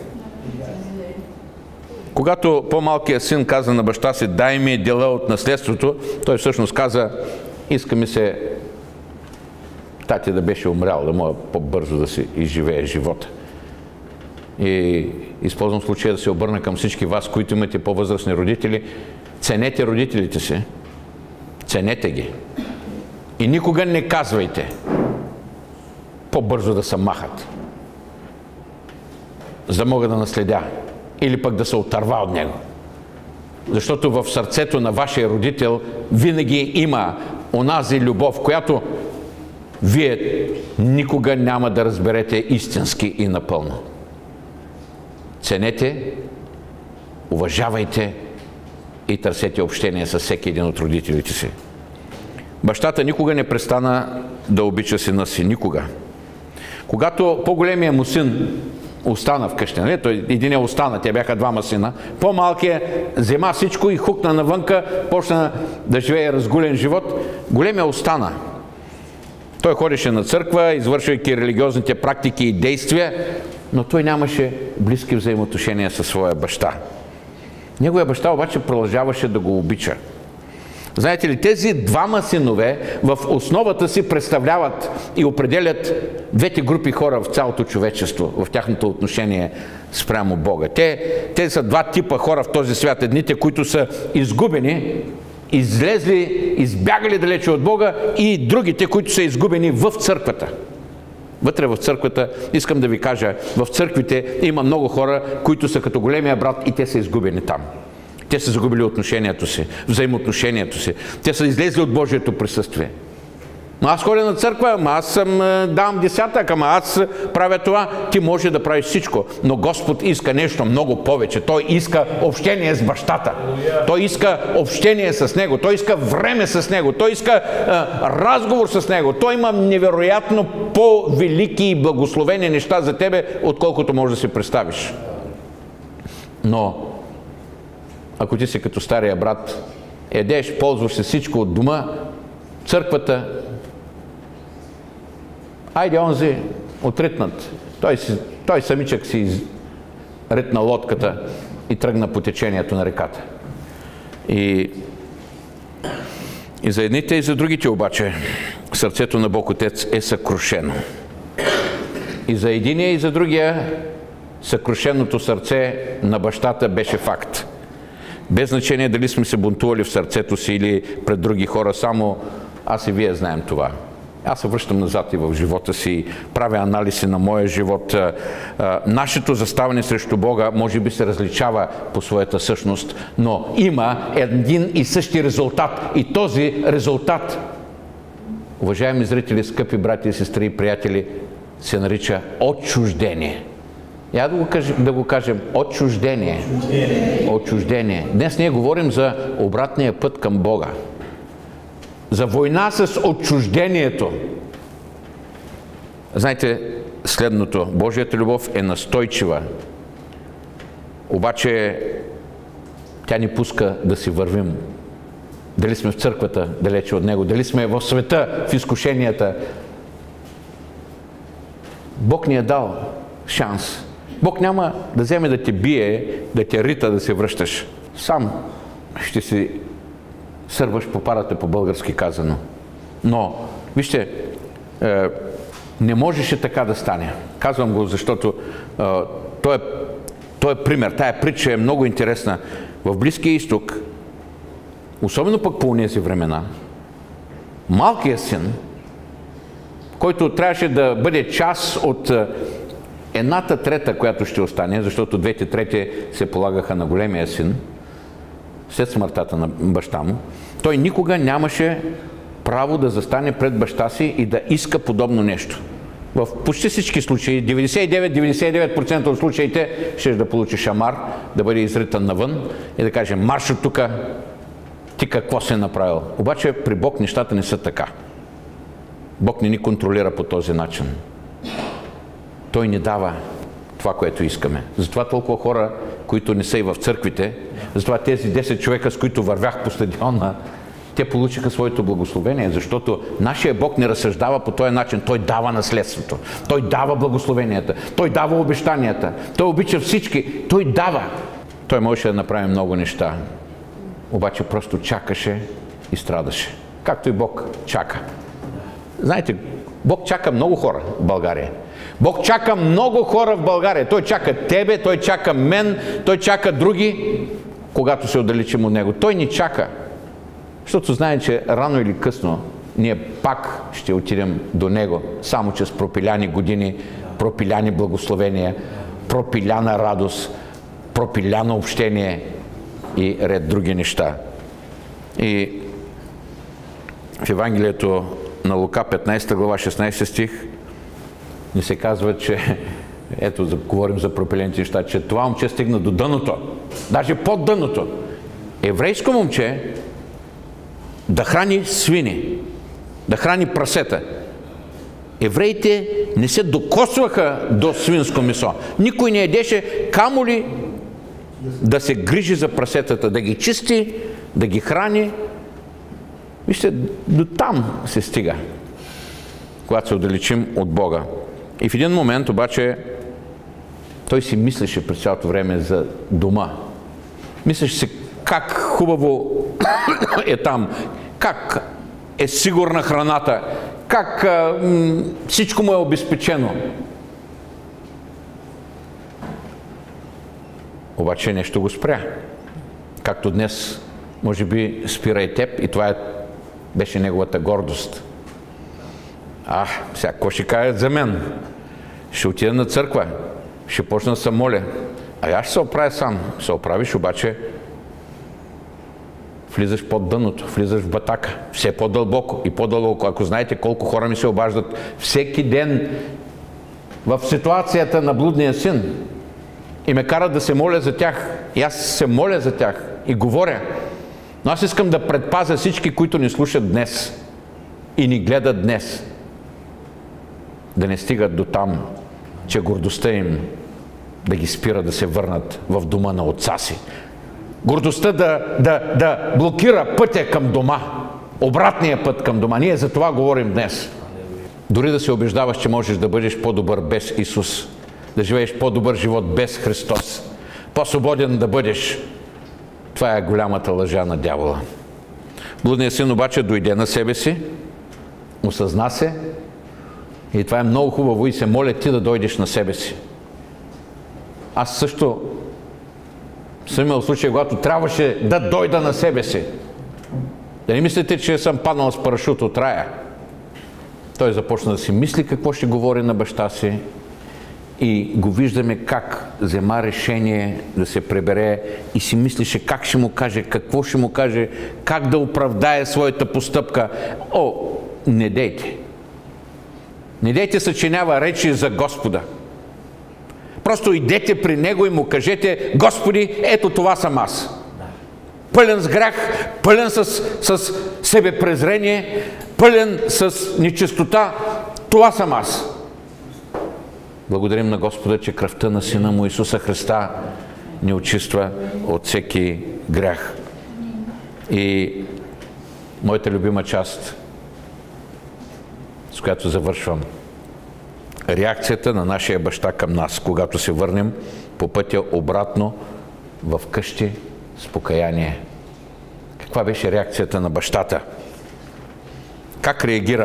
Speaker 2: Когато по-малкият син каза на баща си, дай ми дела от наследството, той всъщност каза, иска ми се тати да беше умрял, да може по-бързо да си изживее живота. И използвам случая да се обърна към всички вас, които имате по-възрастни родители. Ценете родителите си. Ценете ги. И никога не казвайте по-бързо да се махат, за да мога да наследя. Или пък да се отърва от него. Защото в сърцето на вашия родител винаги има онази любов, която вие никога няма да разберете истински и напълно. Ценете, уважавайте и търсете общение с всеки един от родителите си. Бащата никога не престана да обича сина си. Никога. Когато по-големият му син остана вкъщи, нали? Той един остана, те бяха двама сина. По-малкият взема всичко и хукна навънка, почна да живее разгулен живот. Големият остана. Той ходеше на църква, извършвайки религиозните практики и действия, но той нямаше близки взаимоотношения със своя баща. Неговия баща обаче продължаваше да го обича. Знаете ли, тези двама синове в основата си представляват и определят двете групи хора в цялото човечество, в тяхното отношение спрямо Бога. Те са два типа хора в този свят. Едните, които са изгубени, излезли, избягали далече от Бога, и другите, които са изгубени в църквата. Вътре в църквата, искам да ви кажа, в църквите има много хора, които са като големия брат и те са изгубени там. Те са загубили отношението си, взаимоотношението си. Те са излезли от Божието присъствие. Аз ходя на църква, аз давам десятък, аз правя това. Ти може да правиш всичко, но Господ иска нещо много повече. Той иска общение с бащата. Той иска общение с него. Той иска време с него. Той иска разговор с него. Той има невероятно по-велики и благословени неща за тебе, отколкото можеш да си представиш. Но ако ти си като стария брат, едеш, ползваш се всичко от дома, църквата, айде онзи отритнат. Той самичък си ритна лодката и тръгна по течението на реката. И за едните и за другите обаче сърцето на Бог Отец е съкрушено. И за единия и за другия съкрушеното сърце на бащата беше факт. Без значение дали сме се бунтували в сърцето си или пред други хора, само аз и вие знаем това. Аз се връщам назад и в живота си, правя анализи на моя живот. Нашето заставане срещу Бога може би се различава по своята същност, но има един и същи резултат. И този резултат, уважаеми зрители, скъпи брати, сестри и приятели, се нарича отчуждение. Я да го кажем отчуждение. Отчуждение. Днес ние говорим за обратния път към Бога. За война с отчуждението. Знаете следното. Божията любов е настойчива. Обаче тя ни пуска да си вървим. Дали сме в църквата, далече от Него, дали сме в света, в изкушенията. Бог ни е дал шанс. Бог няма да вземе да те бие, да те рита, да се връщаш. Сам ще си сърваш по парата, по български казано. Но, вижте, не можеше така да стане. Казвам го, защото той е пример, тая притча е много интересна. В Близкия изток, особено пък по онези времена, малкият син, който трябваше да бъде част от едната трета, която ще остане, защото двете трети се полагаха на големия син, след смъртта на баща му, той никога нямаше право да застане пред баща си и да иска подобно нещо. В почти всички случаи, 99% от случаите, ще да получи шамар, да бъде изритан навън и да каже: марш от тука, ти какво си направил? Обаче при Бог нещата не са така. Бог не ни контролира по този начин. Той ни дава това, което искаме. Затова толкова хора, които не са и в църквите, затова тези 10 човека, с които вървях по стадиона, те получиха своето благословение, защото нашия Бог не разсъждава по този начин. Той дава наследството, Той дава благословенията, Той дава обещанията, Той обича всички, Той дава. Той можеше да направи много неща, обаче просто чакаше и страдаше. Както и Бог чака. Знаете, Бог чака много хора в България. Бог чака много хора в България. Той чака тебе, Той чака мен, Той чака други, когато се отдалечим от Него. Той ни чака, защото знае, че рано или късно ние пак ще отидем до Него, само чрез пропиляни години, пропиляни благословения, пропиляна радост, пропиляно общение и ред други неща. И в Евангелието на Лука, 15 глава, 16 стих, ни се казва, че, ето, говорим за пропилените неща, че това момче стигна до дъното, даже под дъното. Еврейско момче да храни свини, да храни прасета. Евреите не се докосваха до свинско месо. Никой не ядеше, камо ли да се грижи за прасетата, да ги чисти, да ги храни. Вижте, до там се стига, когато се отдалечим от Бога. И в един момент обаче той си мислеше през цялото време за дома. Мислеше се как хубаво е там, как е сигурна храната, как всичко му е обезпечено. Обаче нещо го спря. Както днес, може би, спира и теб, и това беше неговата гордост. Сега, какво ще кажат за мен? Ще отида на църква, ще почна да се моля. Аз ще се оправя сам. Се оправиш, обаче влизаш под дъното, влизаш в батака, все по-дълбоко и по-дълбоко. Ако знаете колко хора ми се обаждат всеки ден в ситуацията на блудния син и ме карат да се моля за тях, и аз се моля за тях и говоря, но аз искам да предпазя всички, които ни слушат днес и ни гледат днес, да не стигат до там, че гордостта им да ги спира да се върнат в дома на отца си. Гордостта да блокира пътя към дома, обратния път към дома. Ние за това говорим днес. Дори да се убеждаваш, че можеш да бъдеш по-добър без Исус, да живееш по-добър живот без Христос, по-свободен да бъдеш, това е голямата лъжа на дявола. Блудният син обаче дойде на себе си, осъзна се, и това е много хубаво, и се моля ти да дойдеш на себе си. Аз също съм имал случай, когато трябваше да дойда на себе си. Да не мислите, че съм паднал с парашут от рая. Той започна да си мисли какво ще говори на баща си и го виждаме как взема решение да се пребере и си мислеше как ще му каже, какво ще му каже, как да оправдае своята постъпка. Не дейте! Не дейте съчинява речи за Господа. Просто идете при Него и му кажете: Господи, ето това съм аз. Пълен с грях, пълен с себепрезрение, пълен с нечистота. Това съм аз. Благодарим на Господа, че кръвта на Сина му Исуса Христа ни очиства от всеки грях. И моята любима част, с която завършвам. Реакцията на нашия баща към нас, когато се върнем по пътя обратно в къщи с покаяние. Каква беше реакцията на бащата? Как реагира?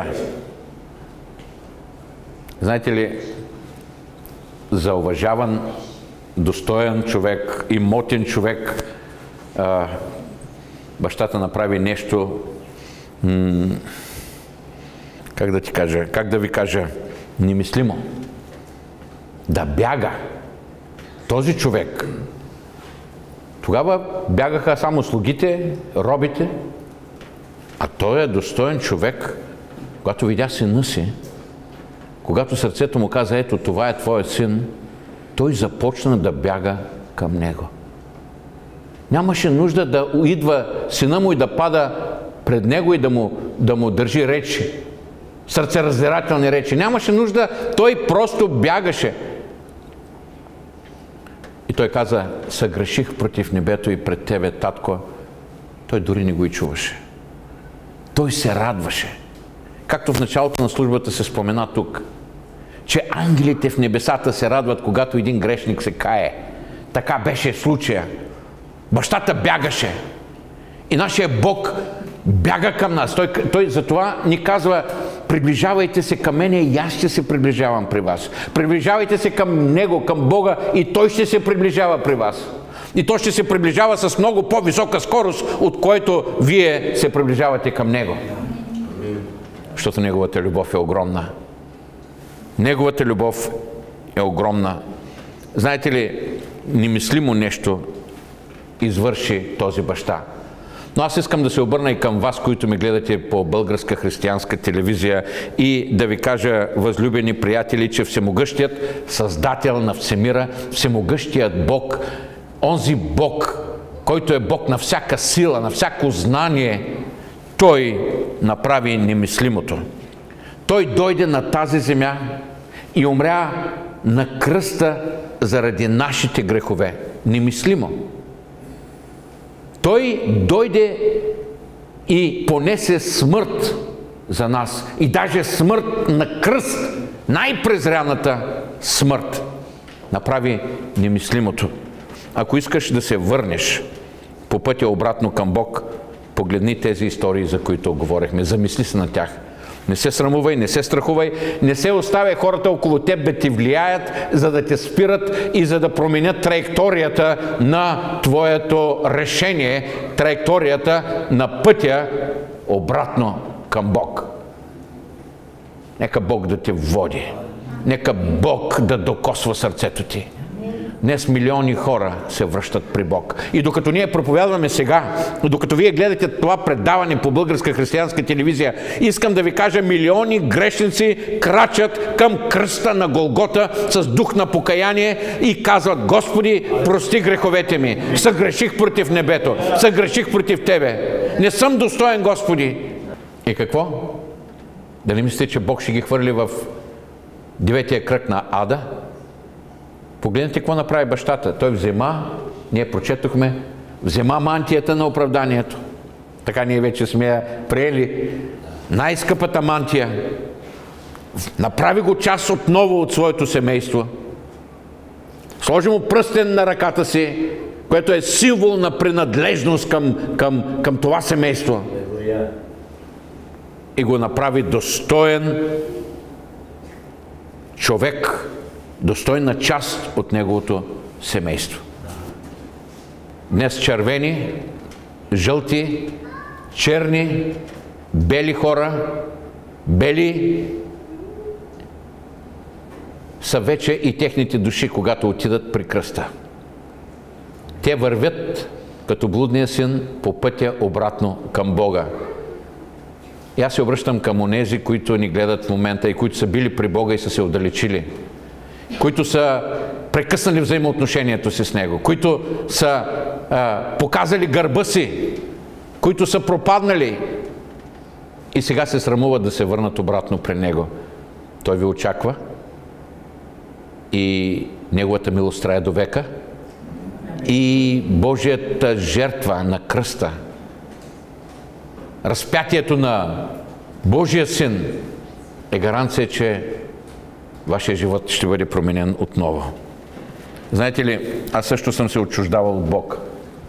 Speaker 2: Знаете ли, за уважаван, достоен човек, имотен човек, бащата направи нещо, как да ви кажа, немислимо. Да бяга. Този човек, Тогава бягаха само слугите, робите, а той е достоен човек, когато видя сина си, когато сърцето му каза, ето това е твоят син, той започна да бяга към него. Нямаше нужда да идва сина му и да пада пред него и да му държи речи, сърцераздирателни речи. Нямаше нужда, той просто бягаше. И той каза, съгреших против небето и пред тебе, татко. Той дори не го и чуваше. Той се радваше. Както в началото на службата се спомена тук, че ангелите в небесата се радват, когато един грешник се кае. Така беше случая. Бащата бягаше. И нашия Бог бяга към нас. Той затова ни казва, приближавайте се към мене и аз ще се приближавам при вас. Приближавайте се към Него, към Бога и Той ще се приближава при вас. И Той ще се приближава с много по-висока скорост, от който вие се приближавате към Него. Защото Неговата любов е огромна. Неговата любов е огромна. Знаете ли, немислимо нещо извърши този баща. Но аз искам да се обърна и към вас, които ме гледате по Българска християнска телевизия и да ви кажа, възлюбени приятели, че Всемогъщият Създател на Всемира, Всемогъщият Бог, онзи Бог, който е Бог на всяка сила, на всяко знание, Той направи немислимото. Той дойде на тази земя и умря на кръста заради нашите грехове. Немислимо. Той дойде и понесе смърт за нас. И даже смърт на кръст, най-презряната смърт, направи немислимото. Ако искаш да се върнеш по пътя обратно към Бог, погледни тези истории, за които говорихме. Замисли се на тях. Не се срамувай, не се страхувай, не се оставяй хората около теб да ти влияят, за да те спират и за да променят траекторията на твоето решение, траекторията на пътя обратно към Бог. Нека Бог да те води. Нека Бог да докосва сърцето ти. Днес милиони хора се връщат при Бог. И докато ние проповядваме сега, докато вие гледате това предаване по Българска християнска телевизия, искам да ви кажа, милиони грешници крачат към кръста на Голгота с дух на покаяние и казват, Господи, прости греховете ми, съгреших против небето, съгреших против Тебе, не съм достоен, Господи. И какво? Дали мислите, че Бог ще ги хвърли в 9-тия кръг на ада? Погледнете какво направи бащата. Той взема, ние прочетохме, взема мантията на оправданието. Така ние вече сме я приели. Най-скъпата мантия. Направи го част отново от своето семейство. Сложи му пръстен на ръката си, което е символ на принадлежност към това семейство. И го направи достоен човек, достойна част от неговото семейство. Днес червени, жълти, черни, бели хора, бели са вече и техните души, когато отидат при кръста. Те вървят като блудния син по пътя обратно към Бога. И аз се обръщам към онези, които ни гледат в момента и които са били при Бога и са се отдалечили, които са прекъснали взаимоотношението си с Него, които са показали гърба си, които са пропаднали и сега се срамуват да се върнат обратно при Него. Той ви очаква и Неговата милост трае до века и Божията жертва на кръста, разпятието на Божия Син е гаранция, че вашия живот ще бъде променен отново. Знаете ли, аз също съм се отчуждавал от Бог.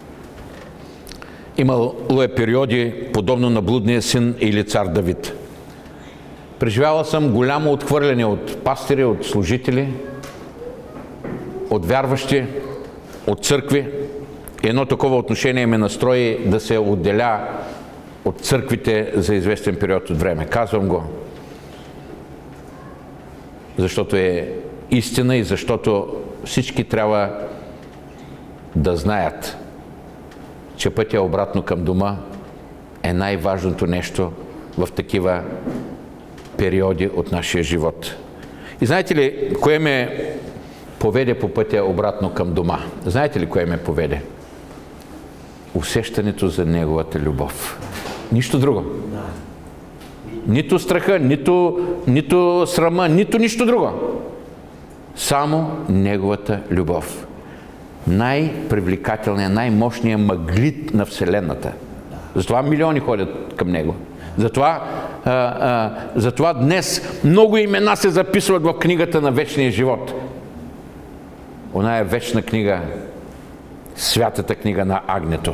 Speaker 2: Имало е периоди, подобно на блудния син или цар Давид. Преживяла съм голямо отхвърляне от пастири, от служители, от вярващи, от църкви. Едно такова отношение ме настрои да се отделя от църквите за известен период от време. Казвам го, защото е истина и защото всички трябва да знаят, че пътя обратно към дома е най-важното нещо в такива периоди от нашия живот. И знаете ли, кое ме поведе по пътя обратно към дома? Знаете ли кое ме поведе? Усещането за Неговата любов. Нищо друго. Нито страха, нито срама, нито нищо друго. Само Неговата любов. Най-привлекателният, най-мощният мъглит на Вселената. Затова милиони ходят към Него. Затова днес много имена се записват в книгата на вечния живот. Оная вечна книга, святата книга на Агнето.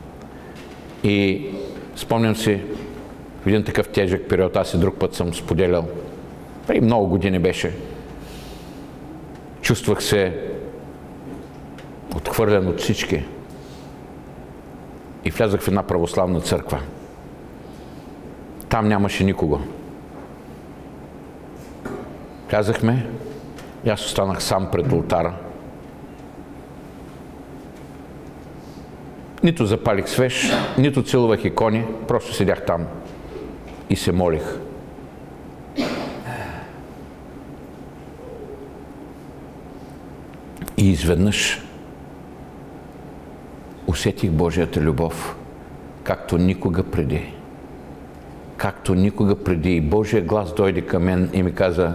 Speaker 2: И спомням си, в един такъв тежък период, аз и друг път съм споделял, преди много години беше, чувствах се отхвърлен от всички и влязах в една православна църква. Там нямаше никого. Влязахме и аз останах сам пред олтара. Нито запалих свещ, нито целувах икони, просто седях там и се молих. И изведнъж усетих Божията любов, както никога преди. Както никога преди. И Божия глас дойде към мен и ми каза: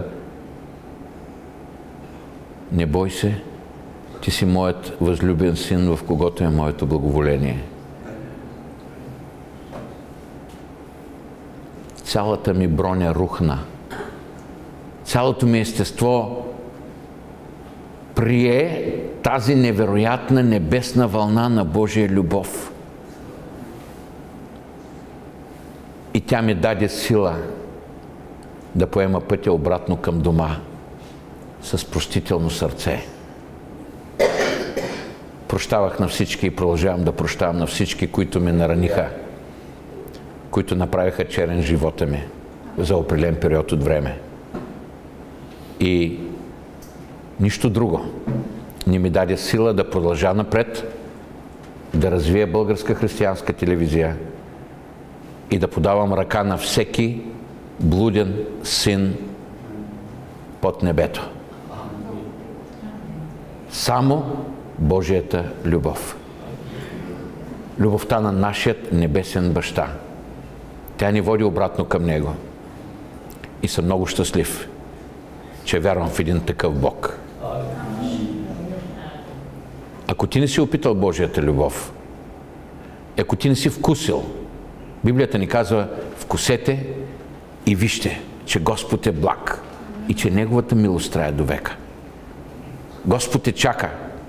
Speaker 2: не бой се, ти си моят възлюбен син, в когото е моето благоволение. Цялата ми броня рухна. Цялото ми естество прие тази невероятна небесна вълна на Божия любов. И тя ми даде сила да поема пътя обратно към дома с простително сърце. Прощавах на всички и продължавам да прощавам на всички, които ме нараниха, които направиха черен живота ми за определен период от време. И нищо друго не ми даде сила да продължа напред, да развия Българска християнска телевизия и да подавам ръка на всеки блуден син под небето. Само Божията любов. Любовта на нашият небесен баща. Тя ни води обратно към Него. И съм много щастлив, че вярвам в един такъв Бог. Ако ти не си опитал Божията любов, ако ти не си вкусил, Библията ни казва: вкусете и вижте, че Господ е благ и че Неговата милост трае до века. Господ те чака.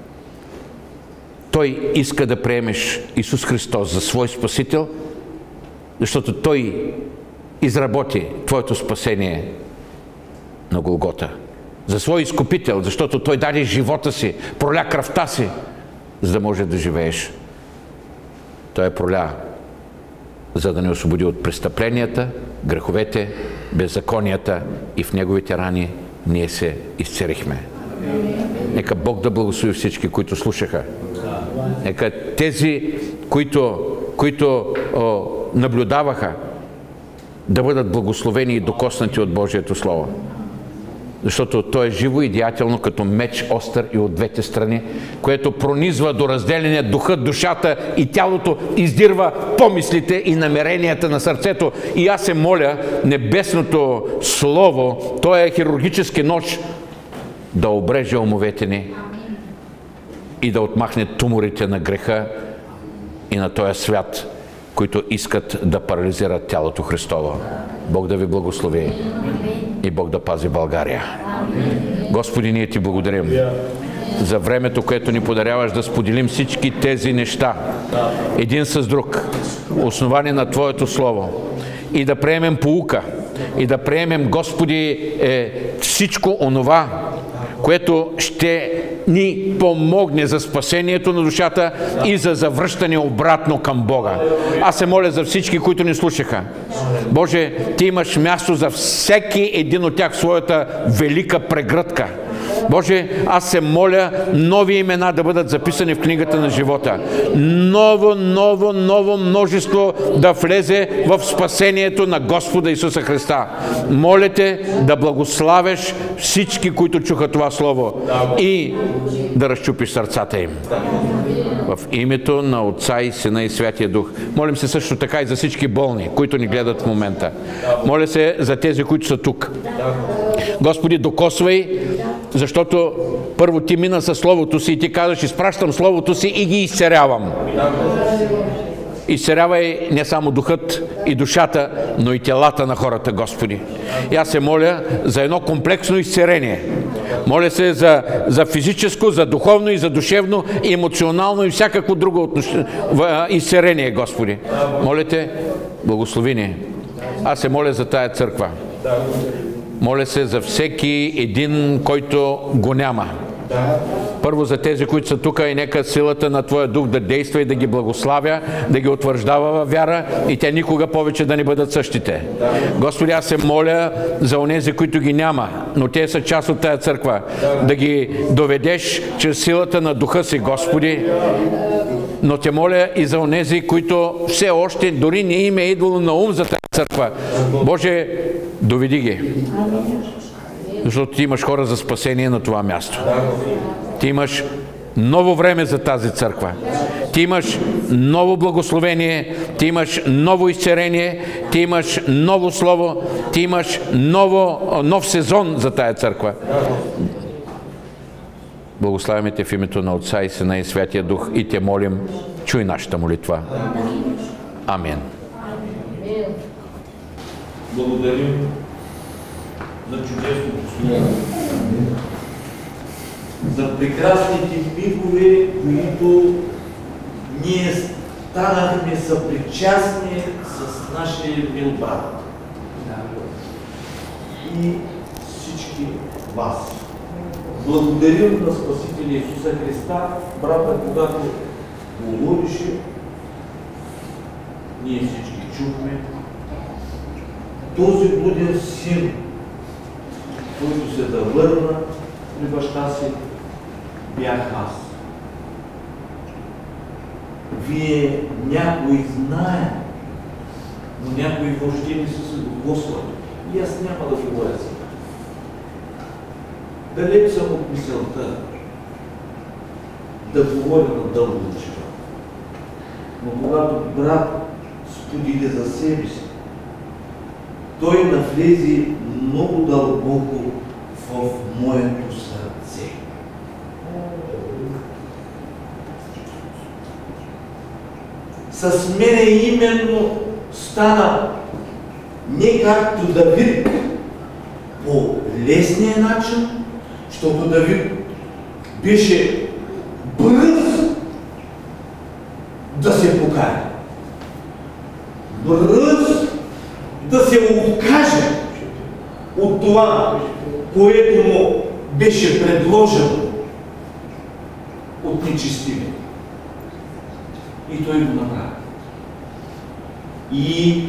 Speaker 2: Той иска да приемеш Исус Христос за свой Спасител, защото Той изработи твоето спасение на Голгота. За свой изкупител, защото Той даде живота си, проля кръвта си, за да може да живееш. Той е проля, за да ни освободи от престъпленията, греховете, беззаконията, и в Неговите рани ние се изцелихме. Нека Бог да благослови всички, които слушаха. Нека тези, които наблюдаваха, да бъдат благословени и докоснати от Божието Слово. Защото то е живо и деятелно, като меч остър и от двете страни, което пронизва до разделение духа, душата и тялото, издирва помислите и намеренията на сърцето. И аз се моля небесното Слово, то е хирургически нож, да обреже умовете ни и да отмахне туморите на греха и на този свят, които искат да парализират тялото Христово. Бог да ви благослови и Бог да пази България. Господи, ние Ти благодарим за времето, което ни подаряваш да споделим всички тези неща един с друг, основани на Твоето Слово, и да приемем поука, и да приемем, Господи, всичко онова, което ще ни помогне за спасението на душата и за завръщане обратно към Бога. Аз се моля за всички, които ни слушаха. Боже, Ти имаш място за всеки един от тях в своята велика прегръдка. Боже, аз се моля нови имена да бъдат записани в книгата на живота. Ново множество да влезе в спасението на Господа Исуса Христа. Моля те да благославяш всички, които чуха това слово и да разчупиш сърцата им. В името на Отца и Сина и Святия Дух. Молим се също така и за всички болни, които ни гледат в момента. Моля се за тези, които са тук. Господи, докосвай, защото първо ти мина със Словото си и ти казваш, изпращам Словото си и ги изцерявам. Изцерявай не само духът и душата, но и телата на хората, Господи. И аз се моля за едно комплексно изцерение. Моля се за физическо, за духовно и за душевно, и емоционално и всякакво друго изцерение, Господи. Моля те, благослови ни. Аз се моля за тая църква. Моля се за всеки един, който го няма. Първо за тези, които са тук, и нека силата на Твоя Дух да действа и да ги благославя, да ги утвърждава във вяра и те никога повече да не бъдат същите. Господи, аз се моля за онези, които ги няма, но те са част от тая църква. Да ги доведеш чрез силата на Духа си, Господи. Но те моля и за онези, които все още дори не им е идвало на ум за тая църква. Боже, доведи ги. Защото ти имаш хора за спасение на това място. Ти имаш ново време за тази църква. Ти имаш ново благословение, ти имаш ново изцерение, ти имаш ново слово, ти имаш нов сезон за тая църква. Благославяме те в името на Отца и Сина и Святия Дух и те молим, чуй нашата молитва. Амин.
Speaker 3: Благодарим за чудесното слово, за прекрасните мигове, които ние станахме съпричастни с нашия мил брат и всички вас. Благодарим на Спасителя Исуса Христа, брата, когато говорише, ние всички чухме. Този блуден син, който се завърна при баща си, бях аз. Вие някои знае, но някои въобще не са се докосвали. И аз няма да говоря сега. Далеч съм от мисълта да говоря на дълго живот. Но когато брат сподели за себе си, той навлезе много дълбоко в моето сърце. С мене именно стана не както Давид по лесния начин, защото Давид беше бърз да се покаже. Бърз да се откаже от това, което му беше предложено от нечестивите. И той го направи. И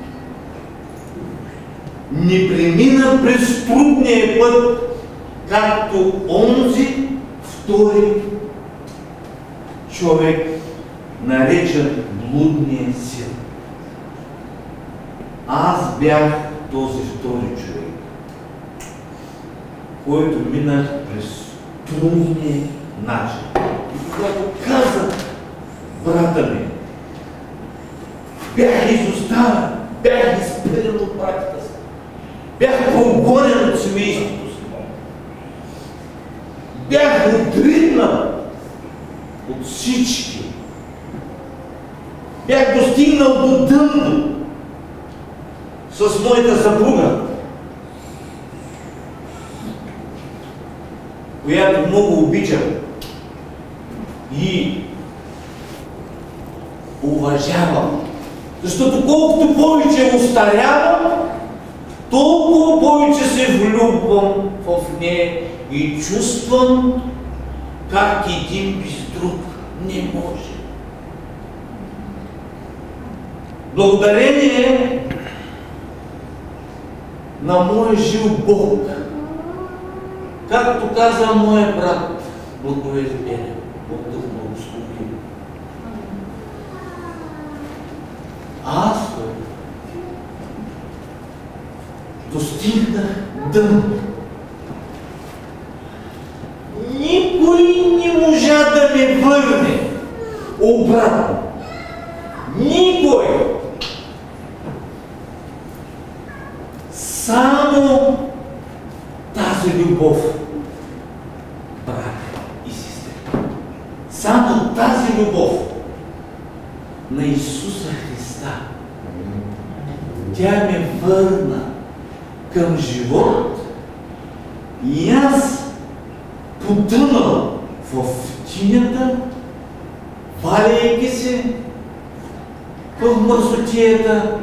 Speaker 3: не премина през трудния път, както онзи втори човек, наречен блудния син. Аз бях този втори човек, който минах през трудния начин. И когато казах брата ми, бях изоставен, бях изпреден от братята си, бях прогонен от семейството си, бях отритнал от всички, бях достигнал до дъното с моята съпруга, която много обичам и уважавам. Защото колкото повече остарявам, толкова повече се влюбвам в нея и чувствам как един без друг не може. Благодарение на моя жив Бог, както каза моя брат, благовестие, Бог да го благослови. Аз достигнах дъно. Никой не можа да ме върне обратно. Никой! Само тази любов, брат и сестри, само тази любов на Исуса Христа, тя ме върна към живот и аз потънал в тинята, валяйки се в мърсотията,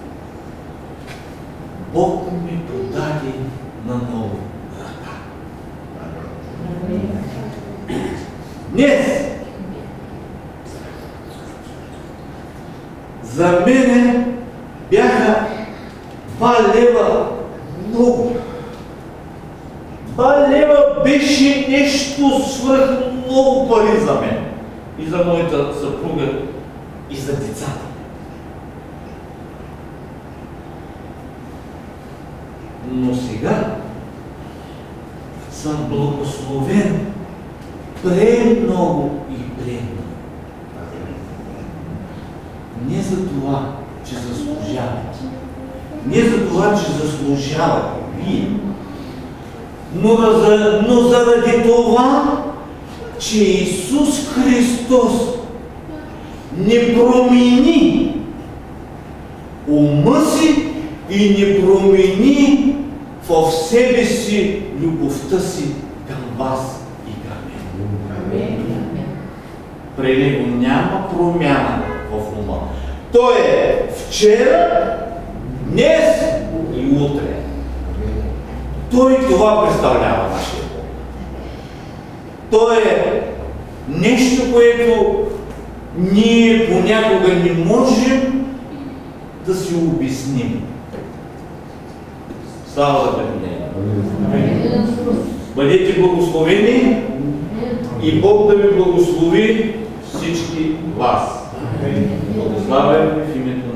Speaker 3: Бог ми подаде на ново ръка. Днес за мене бяха 2 лева много. 2 лева беше нещо свръх много пари за мен и за моята съпруга и за децата. Но сега съм благословен премного и премного. Не за това, че заслужавате. Не за това, че заслужавате вие. Но заради това, че Исус Христос не промени ума си и не промени в себе си любовта си към вас и към мен. При него няма промяна в ума. Той е вчера, днес и утре. Той това представлява нашия Бог. Той е нещо, което ние понякога не можем да си обясним. Слава да бъде. Бъдете благословени и Бог да ви благослови всички вас. Благославяме в името